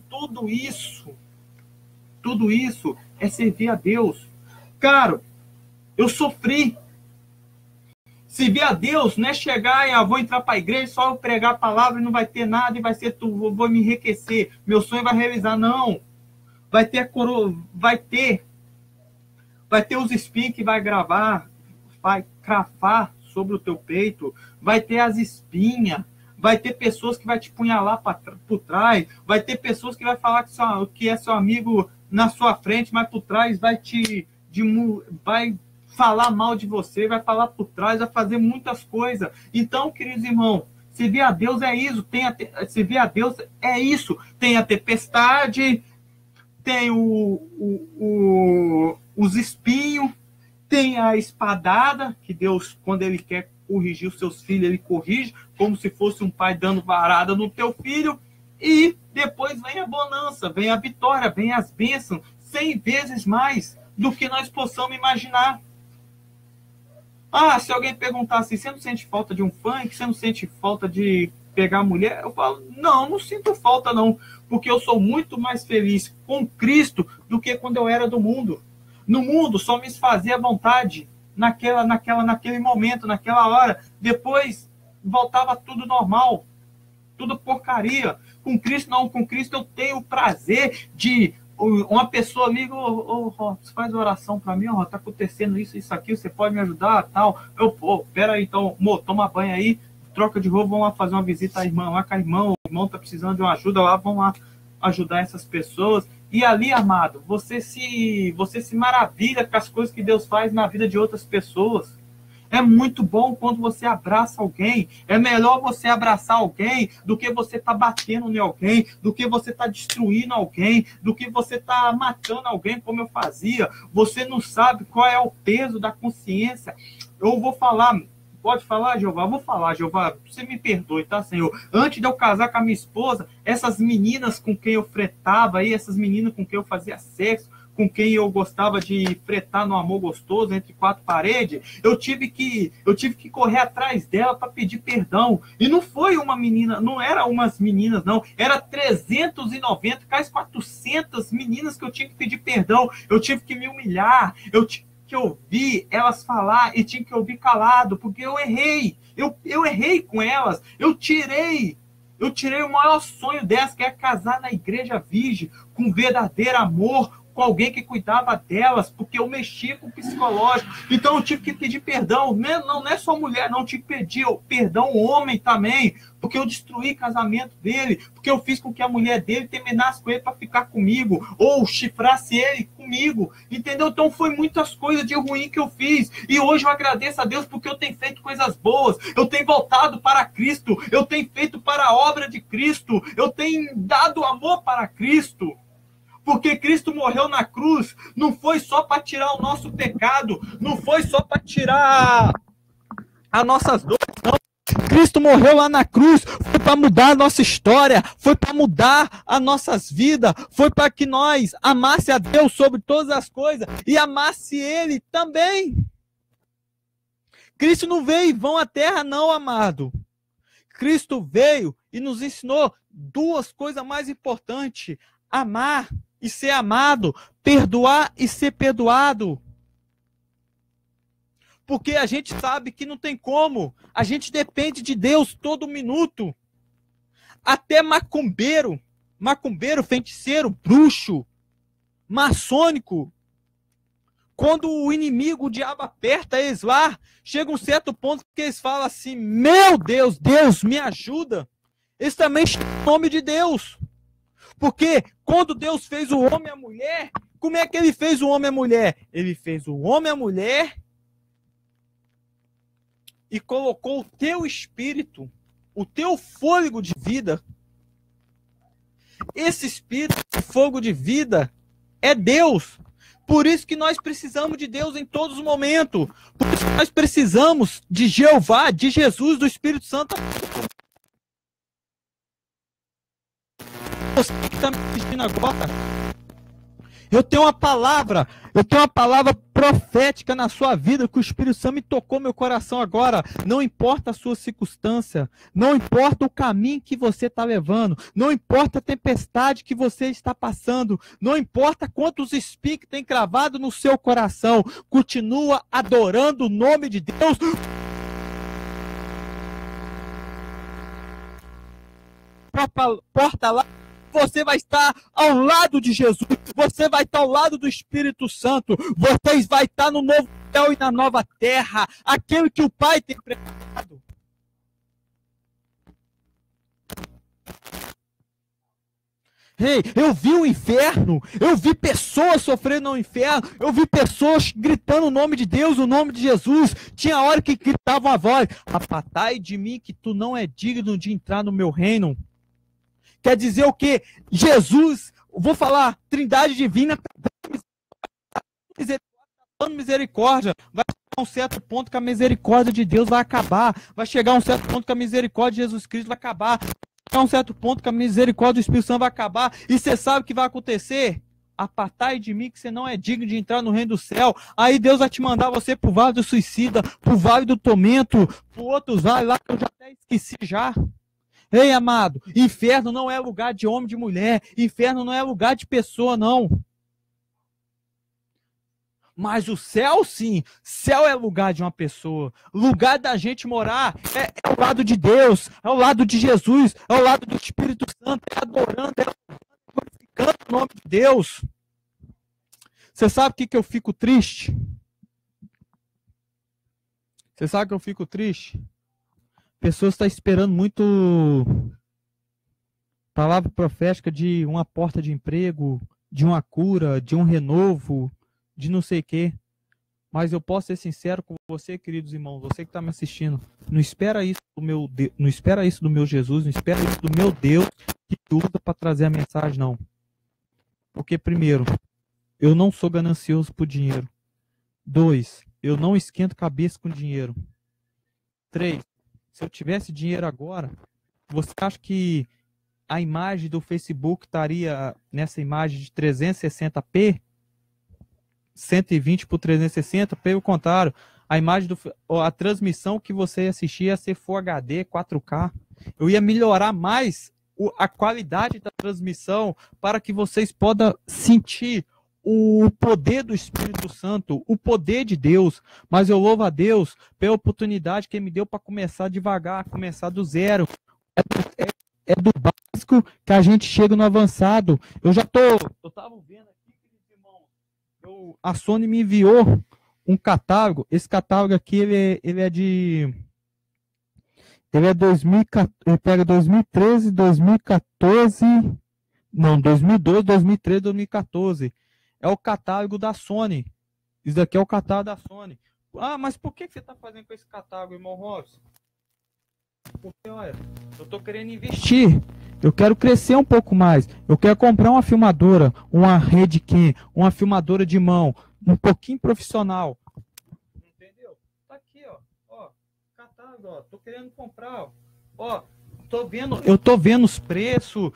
tudo isso é servir a Deus. Cara, eu sofri. Servir a Deus não é chegar e vou entrar para a igreja, só eu pregar a palavra e não vai ter nada e vai ser tudo, vou me enriquecer. Meu sonho vai realizar. Não. Vai ter a coroa, vai ter os espinhos que vai gravar, vai cravar sobre o teu peito, vai ter as espinhas, vai ter pessoas que vai te punhalar por trás, vai ter pessoas que vai falar que é seu amigo na sua frente, mas por trás vai vai falar mal de você, vai falar por trás, vai fazer muitas coisas. Então, queridos irmãos, servir a Deus é isso, servir a Deus é isso. Tem a tempestade, tem os espinhos, tem a espadada, que Deus, quando Ele quer corrigir os seus filhos, Ele corrige, como se fosse um pai dando varada no teu filho, e depois vem a bonança, vem a vitória, vem as bênçãos, 100 vezes mais do que nós possamos imaginar. Se alguém perguntar assim, você não sente falta de um funk? Você não sente falta de pegar mulher? Eu falo, não sinto falta não, porque eu sou muito mais feliz com Cristo do que quando eu era do mundo. No mundo só me fazia vontade naquele momento, naquela hora. Depois voltava tudo normal, tudo porcaria. Com Cristo não, com Cristo eu tenho o prazer de uma pessoa liga, você faz oração para mim, tá acontecendo isso, aqui, você pode me ajudar, tal. Pera aí, então, toma banho aí, troca de roupa, vamos lá fazer uma visita à irmã, lá com a irmã, o irmão tá precisando de uma ajuda lá, vamos lá ajudar essas pessoas. E ali, amado, você se maravilha com as coisas que Deus faz na vida de outras pessoas. É muito bom quando você abraça alguém. É melhor você abraçar alguém do que você estar batendo em alguém, do que você estar destruindo alguém, do que você estar matando alguém, como eu fazia. Você não sabe qual é o peso da consciência. Eu vou falar, pode falar, Jeová? Eu vou falar, Jeová, você me perdoe, tá, Senhor? Antes de eu casar com a minha esposa, essas meninas com quem eu fretava aí, essas meninas com quem eu fazia sexo, com quem eu gostava de fretar no amor gostoso entre quatro paredes, eu tive que correr atrás dela para pedir perdão. E não foi uma menina, não era umas meninas, não. Era 390, quase 400 meninas que eu tinha que pedir perdão. Eu tive que me humilhar, eu tive que ouvir elas falar e tinha que ouvir calado, porque eu errei. Eu errei com elas. Eu tirei o maior sonho delas, que é casar na igreja virgem, com verdadeiro amor, com alguém que cuidava delas, porque eu mexi com o psicológico. Então eu tive que pedir perdão. Não é só mulher, não. Eu tive que pedir perdão ao homem também, porque eu destruí o casamento dele, porque eu fiz com que a mulher dele terminasse com ele para ficar comigo, ou chifrasse ele comigo, entendeu? Então foi muitas coisas de ruim que eu fiz, e hoje eu agradeço a Deus porque eu tenho feito coisas boas, eu tenho voltado para Cristo, eu tenho feito para a obra de Cristo, eu tenho dado amor para Cristo. Porque Cristo morreu na cruz, não foi só para tirar o nosso pecado, não foi só para tirar as nossas dores, não. Cristo morreu lá na cruz, foi para mudar a nossa história, foi para mudar as nossas vidas, foi para que nós amasse a Deus sobre todas as coisas e amasse Ele também. Cristo não veio em vão à terra, não, amado. Cristo veio e nos ensinou duas coisas mais importantes: amar e ser amado, perdoar e ser perdoado. Porque a gente sabe que não tem como, a gente depende de Deus todo minuto. Até macumbeiro, feiticeiro, bruxo, maçônico, quando o inimigo, o diabo aperta eles lá, chega um certo ponto que eles falam assim: meu Deus, Deus me ajuda. Eles também chamam o nome de Deus. Porque quando Deus fez o homem e a mulher, como é que ele fez o homem e a mulher? Ele fez o homem e a mulher e colocou o teu espírito, o teu fôlego de vida. Esse espírito, de fogo de vida, é Deus. Por isso que nós precisamos de Deus em todos os momentos. Por isso que nós precisamos de Jeová, de Jesus, do Espírito Santo. Você que está me assistindo agora, eu tenho uma palavra profética na sua vida, que o Espírito Santo me tocou meu coração agora. Não importa a sua circunstância, não importa o caminho que você está levando, não importa a tempestade que você está passando, não importa quantos espinhos tem cravado no seu coração, continua adorando o nome de Deus. Porta lá. Você vai estar ao lado de Jesus, você vai estar ao lado do Espírito Santo, vocês vai estar no novo céu e na nova terra, aquele que o Pai tem preparado. Ei, eu vi o inferno, eu vi pessoas sofrendo no inferno, eu vi pessoas gritando o nome de Deus, o nome de Jesus. Tinha hora que gritavam a voz: apartai de mim que tu não é digno de entrar no meu reino. Quer dizer o quê? Jesus, vou falar, Trindade Divina, dando misericórdia. Vai chegar um certo ponto que a misericórdia de Deus vai acabar. Vai chegar um certo ponto que a misericórdia de Jesus Cristo vai acabar. A um certo ponto que a misericórdia do Espírito Santo vai acabar, e você sabe o que vai acontecer? Apartai de mim que você não é digno de entrar no reino do céu. Aí Deus vai te mandar você pro vale do suicida, pro vale do tormento, pro outro vale lá que eu já até esqueci já. Ei, amado, inferno não é lugar de homem, de mulher. Inferno não é lugar de pessoa, não. Mas o céu, sim, céu é lugar de uma pessoa. Lugar da gente morar é o lado de Deus, é o lado de Jesus, é o lado do Espírito Santo, é adorando, é glorificando o nome de Deus. Você sabe o que eu fico triste? Você sabe que eu fico triste? Pessoas estão esperando muito palavra profética de uma porta de emprego, de uma cura, de um renovo, de não sei o quê. Mas eu posso ser sincero com você, queridos irmãos, você que está me assistindo, não espera isso do meu Deus, não espera isso do meu Jesus, não espera isso do meu Deus que usa para trazer a mensagem, não. Porque, primeiro, eu não sou ganancioso por dinheiro. 2, eu não esquento cabeça com dinheiro. 3, se eu tivesse dinheiro agora, você acha que a imagem do Facebook estaria nessa imagem de 360p? 120 por 360, pelo contrário, a imagem a transmissão que você ia assistir ia ser Full HD, 4K. Eu ia melhorar mais a qualidade da transmissão para que vocês possam sentir o poder do Espírito Santo, o poder de Deus. Mas eu louvo a Deus pela oportunidade que Ele me deu para começar devagar, começar do zero. É do básico que a gente chega no avançado. Eu estava vendo aqui, a Sony me enviou um catálogo. Esse catálogo aqui ele é 2014, ele pega 2013, 2014, não, 2012, 2013, 2014. É o catálogo da Sony. Isso daqui é o catálogo da Sony. Ah, mas por que você está fazendo com esse catálogo, irmão Robson? Porque, olha, eu estou querendo investir. Eu quero crescer um pouco mais. Eu quero comprar uma filmadora, uma Redcam, uma filmadora de mão, um pouquinho profissional. Entendeu? Tá aqui, ó, catálogo, ó. Tô querendo comprar, ó. Eu tô vendo os preços.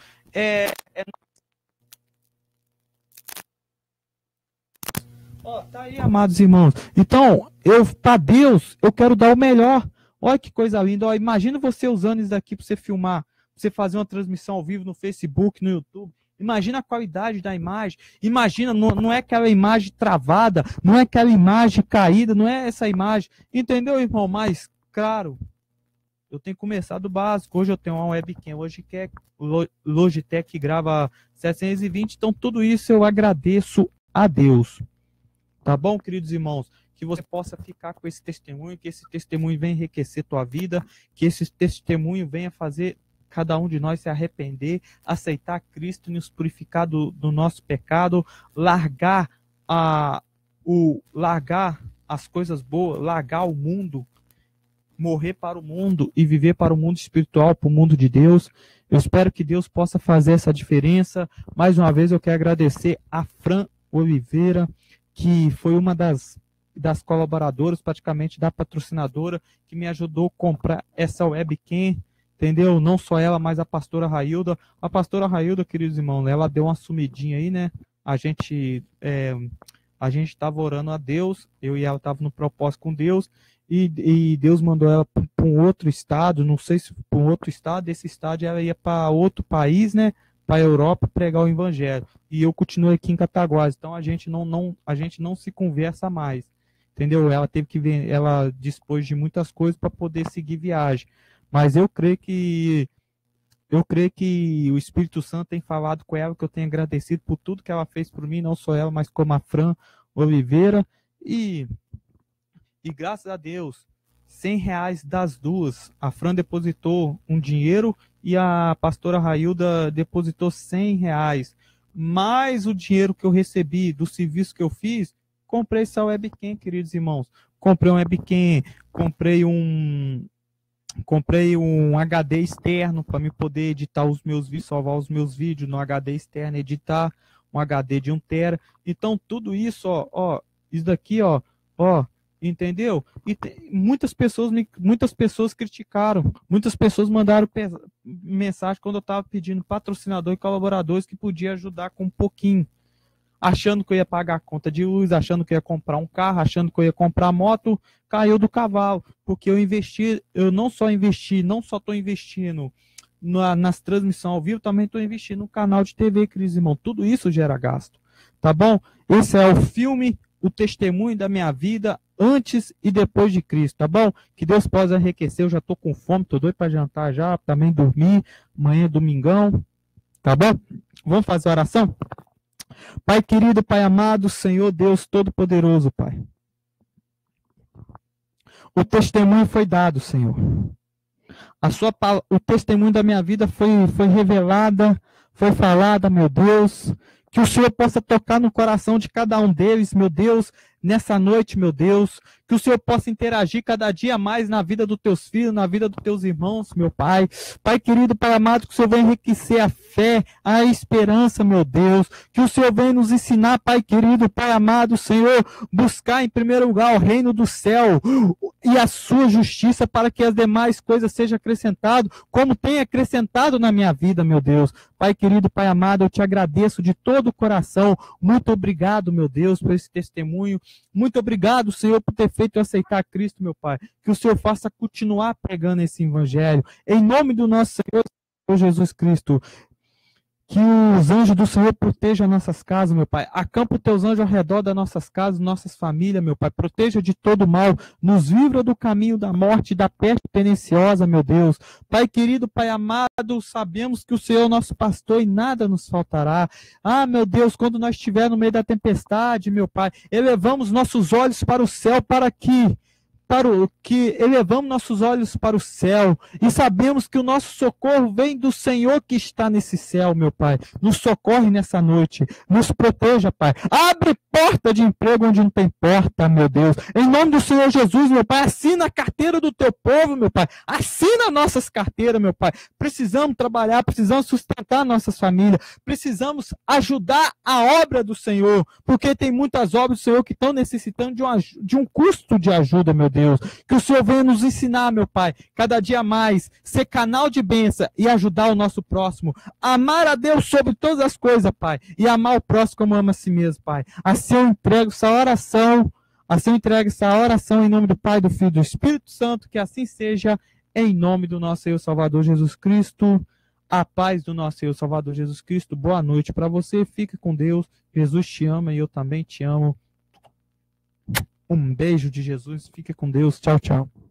Ó, tá aí, amados irmãos. Então, para Deus, eu quero dar o melhor. Olha que coisa linda. Ó, imagina você usando isso daqui para você filmar, você fazer uma transmissão ao vivo no Facebook, no YouTube. Imagina a qualidade da imagem. Imagina, não é aquela imagem travada, não é aquela imagem caída, não é essa imagem. Entendeu, irmão? Mas, claro, eu tenho que começar do básico. Hoje eu tenho uma webcam, hoje que é Logitech que grava 720. Então, tudo isso eu agradeço a Deus. Tá bom, queridos irmãos? Que você possa ficar com esse testemunho, que esse testemunho venha enriquecer tua vida, que esse testemunho venha fazer cada um de nós se arrepender, aceitar Cristo, nos purificar do nosso pecado, largar as coisas boas, largar o mundo, morrer para o mundo e viver para o mundo espiritual, para o mundo de Deus. Eu espero que Deus possa fazer essa diferença. Mais uma vez eu quero agradecer a Fran Oliveira, que foi uma das colaboradoras, praticamente da patrocinadora, que me ajudou a comprar essa webcam, entendeu? Não só ela, mas a pastora Railda. A pastora Railda, queridos irmãos, ela deu uma sumidinha aí, né? A gente estava orando a Deus, eu e ela estava no propósito com Deus, e Deus mandou ela para um outro estado, não sei se para um outro estado, desse estado ela ia para outro país, né? Para a Europa pregar o evangelho. E eu continuo aqui em Cataguases. Então a gente não se conversa mais. Entendeu? Ela teve que ver, ela dispôs de muitas coisas para poder seguir viagem. Mas eu creio que o Espírito Santo tem falado com ela, que eu tenho agradecido por tudo que ela fez por mim, não só ela, mas como a Fran Oliveira. E graças a Deus, R$100 das duas, a Fran depositou um dinheiro e a pastora Railda depositou R$100, mais o dinheiro que eu recebi do serviço que eu fiz, comprei essa webcam, queridos irmãos. Comprei um webcam, comprei um HD externo para me poder editar os meus vídeos, salvar os meus vídeos no HD externo, editar um HD de 1 TB. Então, tudo isso, isso daqui, entendeu? E muitas pessoas criticaram, muitas pessoas mandaram mensagem quando eu estava pedindo patrocinador e colaboradores que podia ajudar com um pouquinho, achando que eu ia pagar a conta de luz, achando que eu ia comprar um carro, achando que eu ia comprar moto, caiu do cavalo, porque eu não só estou investindo nas transmissões ao vivo, também estou investindo no canal de TV, queridos irmãos, tudo isso gera gasto, tá bom? Esse é o filme, o testemunho da minha vida antes e depois de Cristo, tá bom? Que Deus possa enriquecer, eu já estou com fome, estou doido para jantar já, também dormir, amanhã é domingão, tá bom? Vamos fazer a oração? Pai querido, Pai amado, Senhor Deus Todo-Poderoso, Pai. O testemunho foi dado, Senhor. O testemunho da minha vida foi revelada, foi falada, meu Deus. Que o Senhor possa tocar no coração de cada um deles, meu Deus, nessa noite, meu Deus. Que o Senhor possa interagir cada dia mais na vida dos teus filhos, na vida dos teus irmãos, meu Pai. Pai querido, Pai amado, que o Senhor venha enriquecer a fé, a esperança, meu Deus. Que o Senhor venha nos ensinar, Pai querido, Pai amado, Senhor, buscar em primeiro lugar o reino do céu e a sua justiça para que as demais coisas sejam acrescentadas, como tem acrescentado na minha vida, meu Deus. Pai querido, Pai amado, eu te agradeço de todo o coração. Muito obrigado, meu Deus, por esse testemunho. Muito obrigado, Senhor, por ter feito eu aceitar Cristo, meu Pai. Que o Senhor faça continuar pregando esse evangelho. Em nome do nosso Senhor Jesus Cristo. Que os anjos do Senhor protejam nossas casas, meu Pai. Acampa os teus anjos ao redor das nossas casas, nossas famílias, meu Pai. Proteja de todo mal. Nos livra do caminho da morte, da peste perniciosa, meu Deus. Pai querido, Pai amado, sabemos que o Senhor é o nosso pastor e nada nos faltará. Ah, meu Deus, quando nós estivermos no meio da tempestade, meu Pai, elevamos nossos olhos para o céu elevamos nossos olhos para o céu e sabemos que o nosso socorro vem do Senhor que está nesse céu, meu Pai. Nos socorre nessa noite, nos proteja, Pai. Abre porta de emprego onde não tem porta, meu Deus. Em nome do Senhor Jesus, meu Pai, assina a carteira do teu povo, meu Pai. Assina nossas carteiras, meu Pai. Precisamos trabalhar, precisamos sustentar nossas famílias, precisamos ajudar a obra do Senhor, porque tem muitas obras do Senhor que estão necessitando de um custo de ajuda, meu Deus. Que o Senhor venha nos ensinar, meu Pai, cada dia mais, ser canal de bênção e ajudar o nosso próximo. Amar a Deus sobre todas as coisas, Pai, e amar o próximo como ama a si mesmo, Pai. Assim eu entrego essa oração em nome do Pai, do Filho e do Espírito Santo, que assim seja, em nome do nosso Senhor Salvador Jesus Cristo. A paz do nosso Senhor Salvador Jesus Cristo. Boa noite para você, fique com Deus. Jesus te ama e eu também te amo. Um beijo de Jesus, fique com Deus, tchau, tchau.